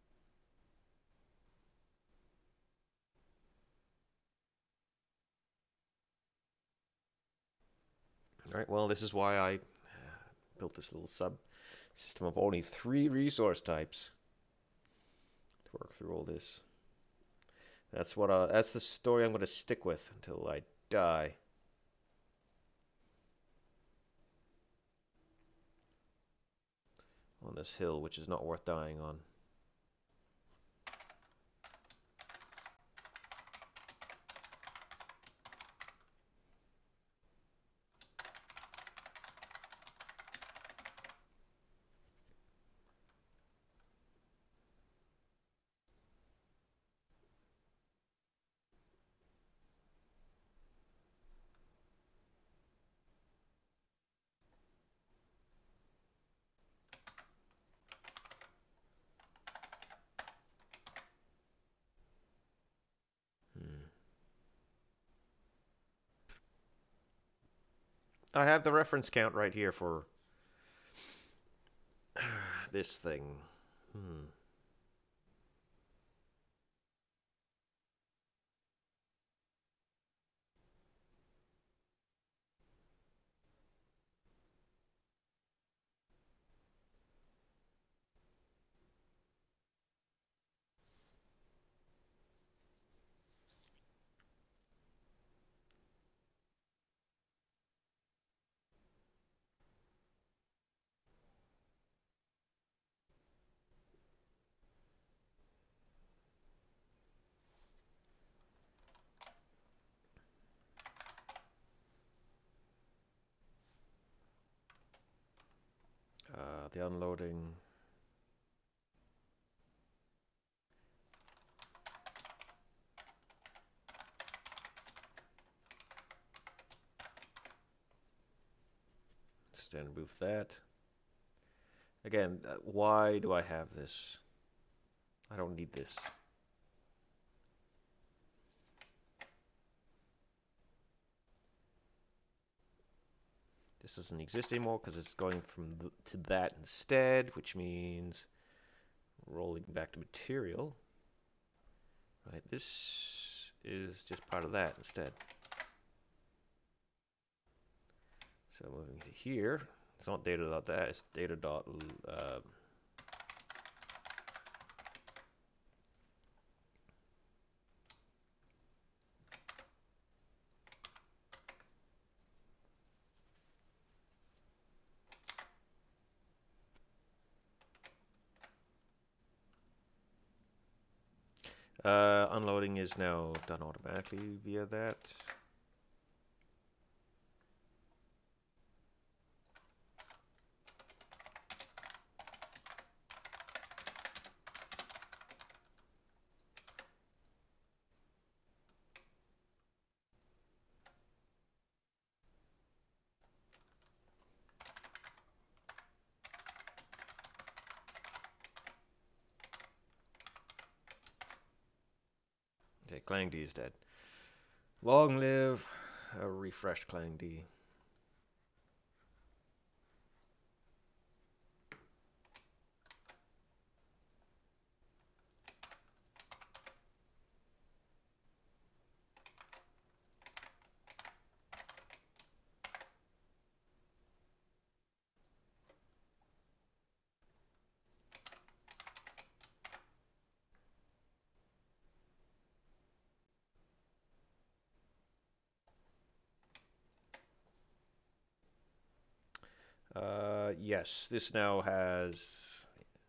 All right, well, this is why I built this little sub system of only 3 resource types to work through all this. That's the story I'm going to stick with until I die. On this hill, which is not worth dying on. Hmm. I have the reference count right here for this thing. Hmm. The unloading. Standard booth that. Again, why do I have this? I don't need this. This doesn't exist anymore because it's going from to that instead, which means rolling back to material. Right, this is just part of that instead. So moving to here, it's not data dot that, it's data dot unloading is now done automatically via that. Okay, Clang D is dead. Long live a refreshed Clang D. Yes, this now has...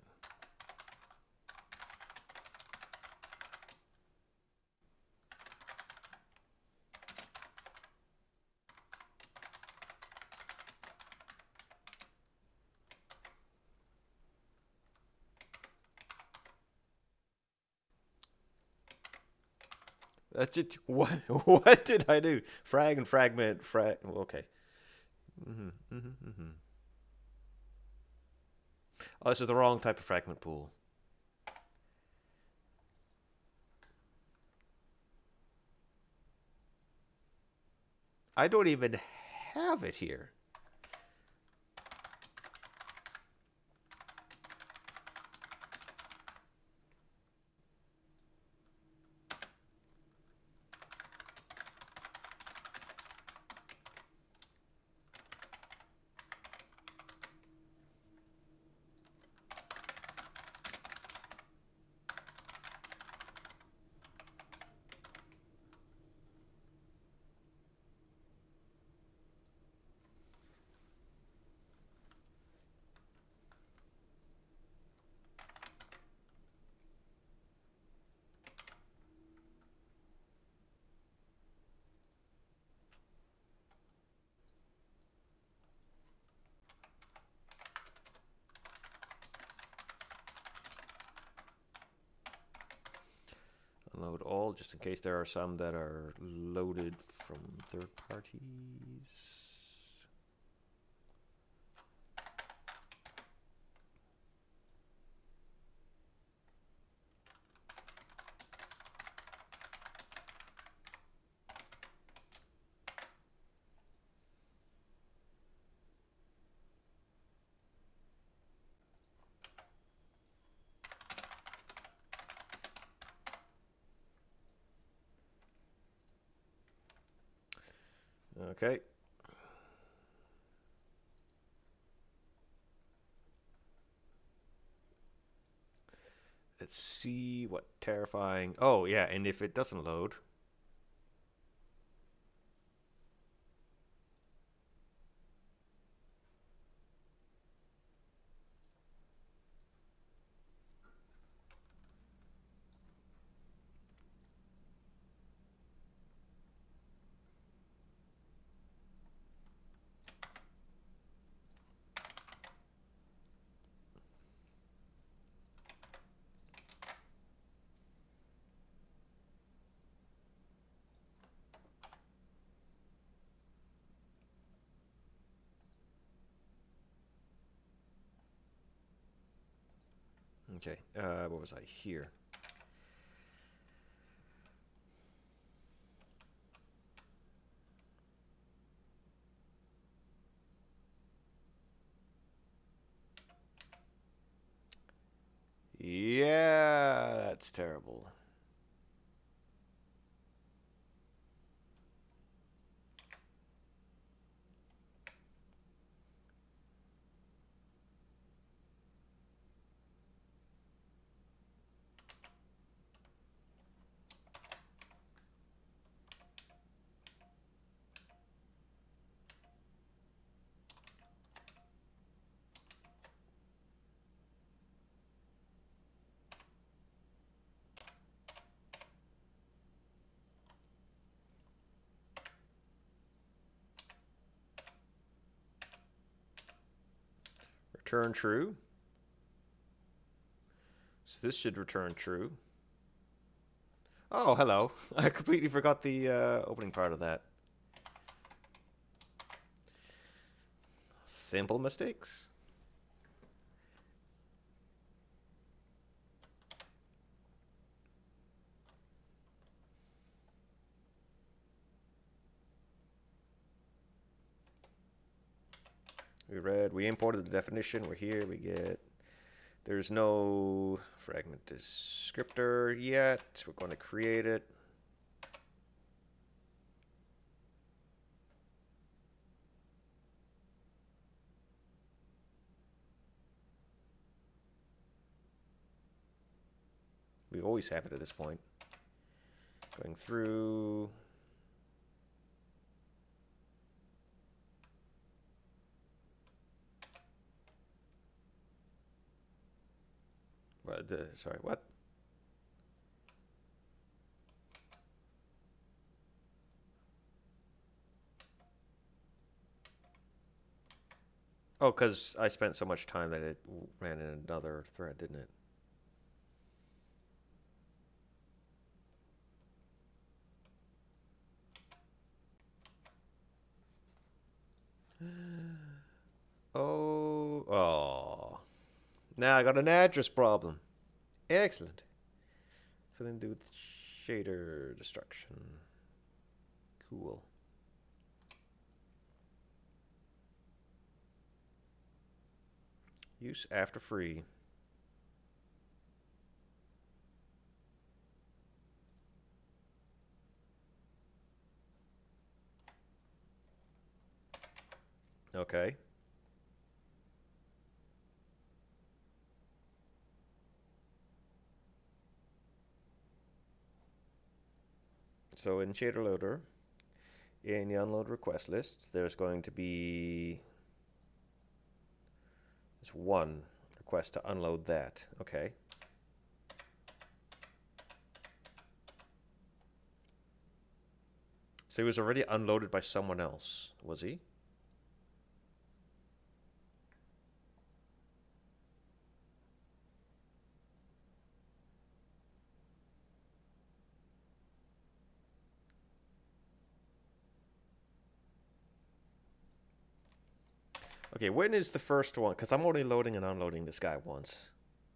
That's it. What? What did I do? Frag and fragment. Frag. Okay. Oh, this is the wrong type of fragment pool. I don't even have it here. Unload all, just in case there are some that are loaded from third parties. Okay. Let's see what terrifying. Oh, yeah, and if it doesn't load. Okay, what was I here? Yeah, that's terrible. Return true. So this should return true. Oh, hello. I completely forgot the opening part of that. Simple mistakes. We imported the definition. We're here. We get... There's no fragment descriptor yet. We're going to create it. We always have it at this point. Going through... Sorry, what? Oh, because I spent so much time that it ran in another thread, didn't it? Oh. Now I got an address problem. Excellent. Something to do with shader destruction. Cool. Use after free. Okay. So in shader loader, in the unload request list, there's going to be just one request to unload that. Okay. So he was already unloaded by someone else, was he? Okay, when is the first one? Because I'm only loading and unloading this guy once.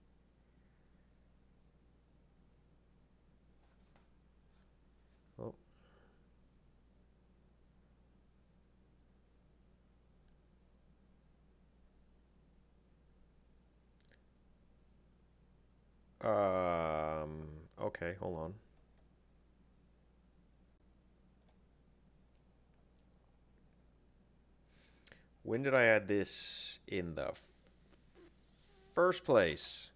Oh. Okay, hold on. When did I add this in the first place?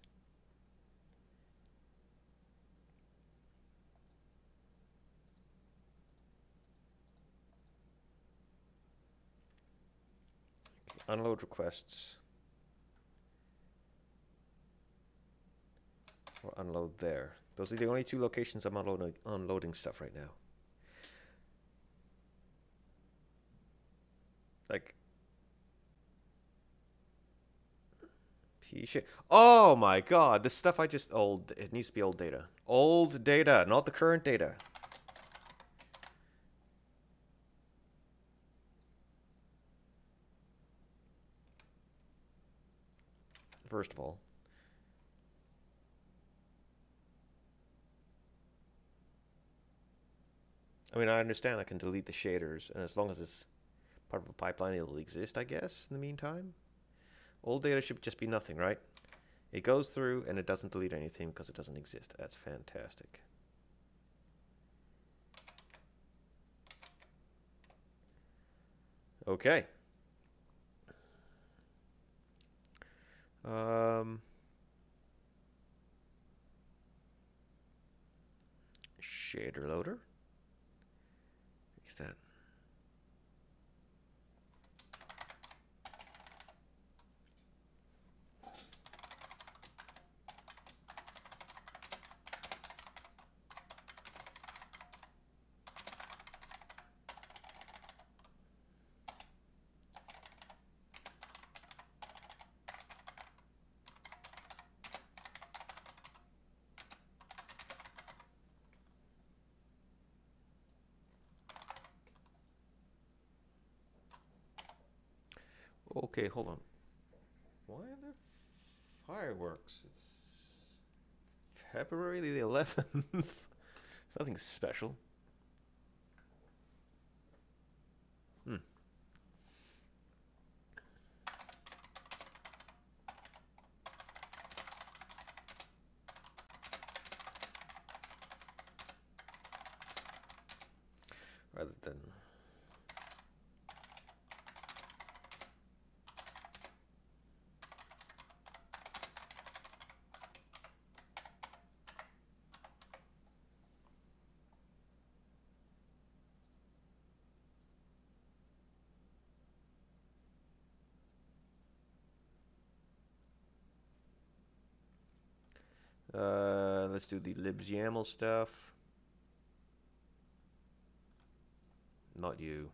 Unload requests. Or unload there. Those are the only two locations I'm unloading stuff right now. Like, shit. Oh my god, this stuff I just it needs to be old data. Old data, not the current data. First of all. I mean, I understand I can delete the shaders, and as long as it's part of a pipeline, it'll exist, I guess, in the meantime. Old data should just be nothing, right? It goes through, and it doesn't delete anything because it doesn't exist. That's fantastic. Okay. Shader loader. What's that? Okay, hold on. Why are there fireworks? It's February the 11th. It's nothing special. Rather than... Let's do the libs.yaml stuff. Not you.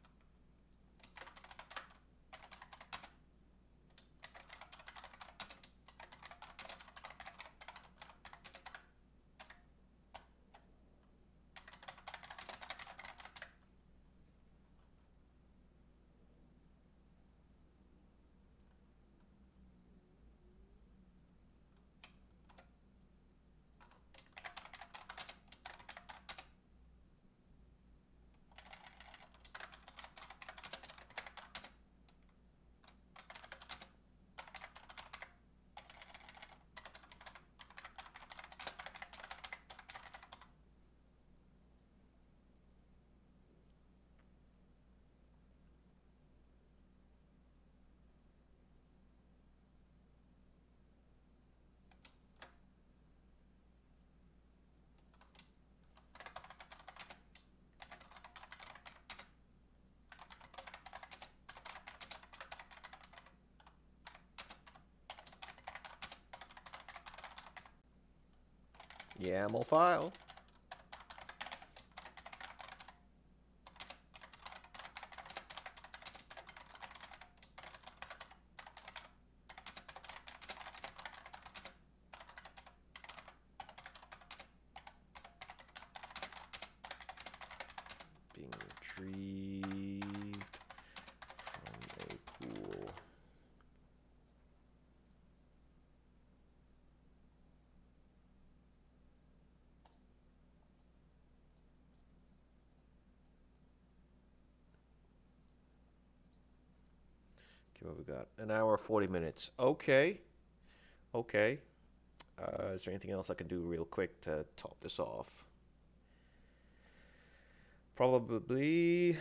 YAML file. Being retrieved from a pool. Okay, what we got? An hour, 40 minutes. Okay. Okay. Is there anything else I can do real quick to top this off? Probably.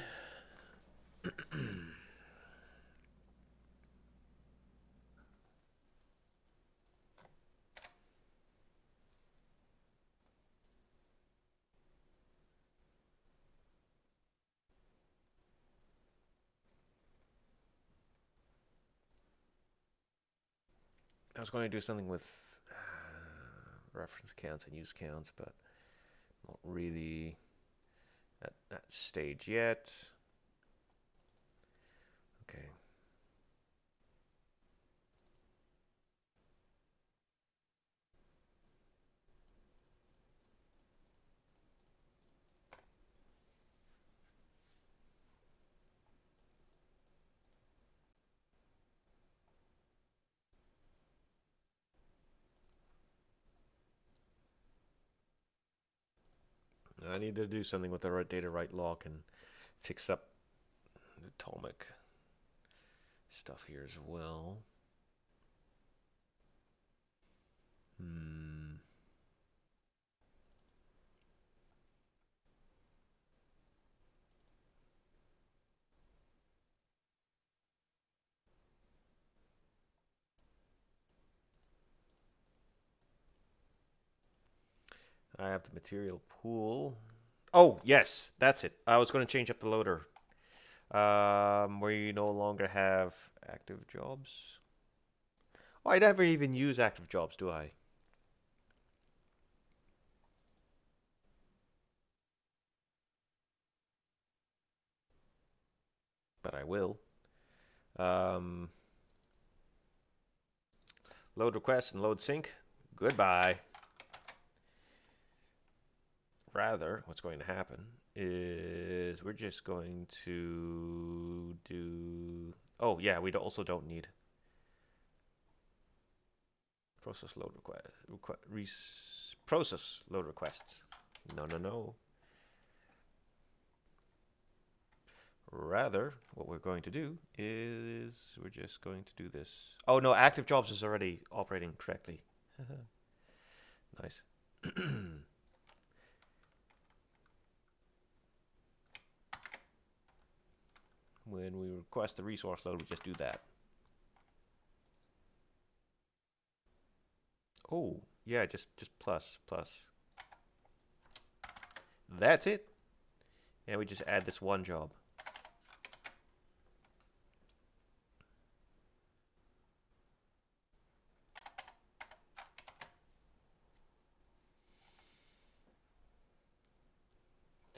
I was going to do something with reference counts and use counts, but not really at that stage yet. Okay. I need to do something with the data write lock and fix up the atomic stuff here as well. I have the material pool. Oh, yes, that's it. I was going to change up the loader. Where you no longer have active jobs. Oh, I never even use active jobs, do I? But I will. Load request and load sync. Goodbye. Rather, what's going to happen is we're just going to do... Oh, yeah, we also don't need process load process load requests. No, no, no. Rather, what we're going to do is we're just going to do this. Oh, no, active jobs is already operating correctly. Nice. When we request the resource load, we just do that. Oh, yeah, just plus. That's it. And we just add this one job.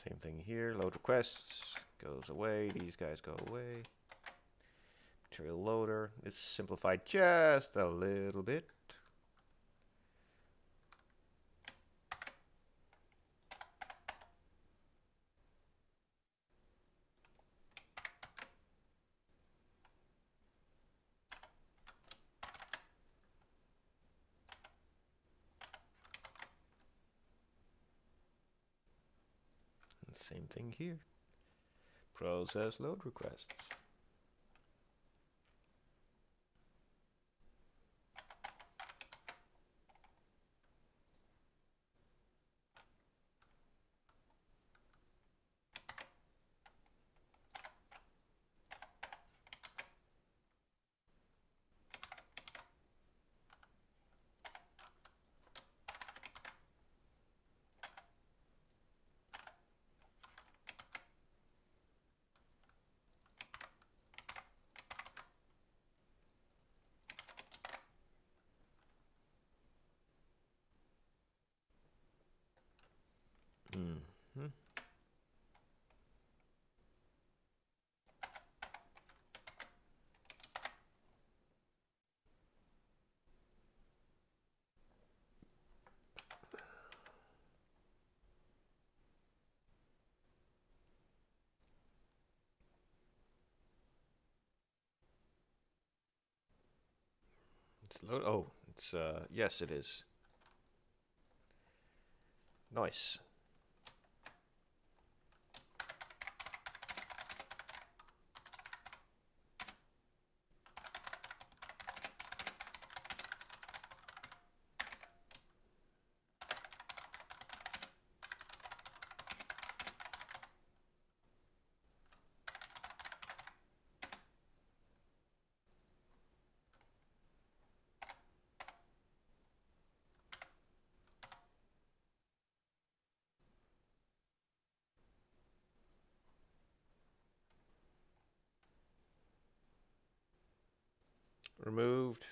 Same thing here. Load requests goes away. These guys go away. Material loader is simplified just a little bit. And same thing here. Process load requests. Mm-hmm. It's load. Oh, it's yes, it is. Nice. Removed.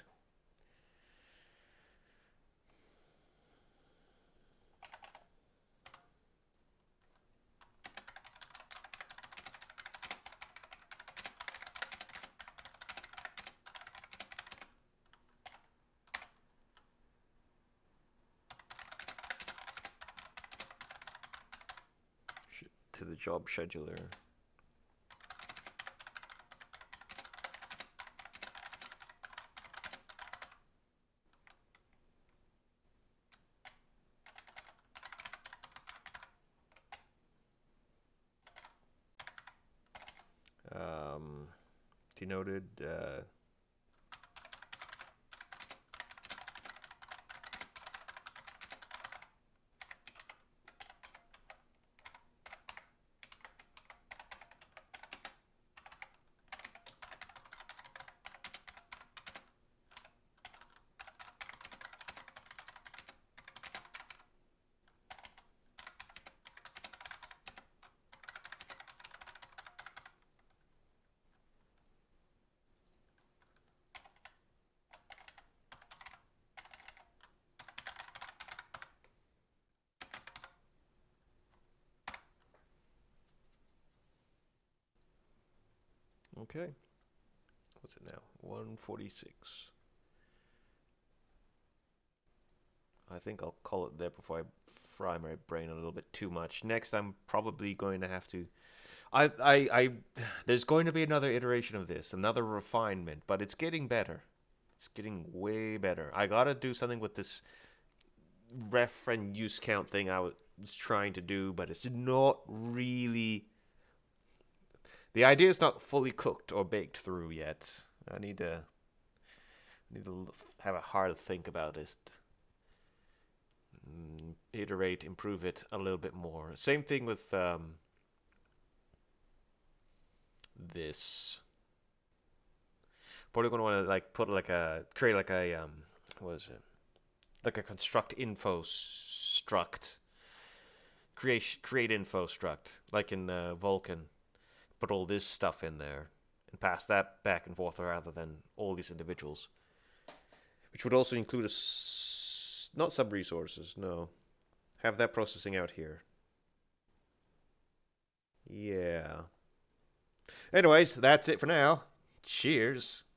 To the job scheduler. Denoted. Okay. What's it now? 146. I think I'll call it there before I fry my brain a little bit too much. Next, I'm probably going to have to. There's going to be another iteration of this, another refinement, but it's getting better. It's getting way better. I gotta do something with this ref and use count thing I was trying to do, but it's not really. The idea is not fully cooked or baked through yet. I need to have a hard think about it. Iterate, improve it a little bit more. Same thing with this. Probably gonna want to like put like a create like a what is it? Like a construct info struct. Create info struct like in Vulkan. Put all this stuff in there and pass that back and forth rather than all these individuals, which would also include not sub resources. No, have that processing out here. Yeah. Anyways, that's it for now. Cheers.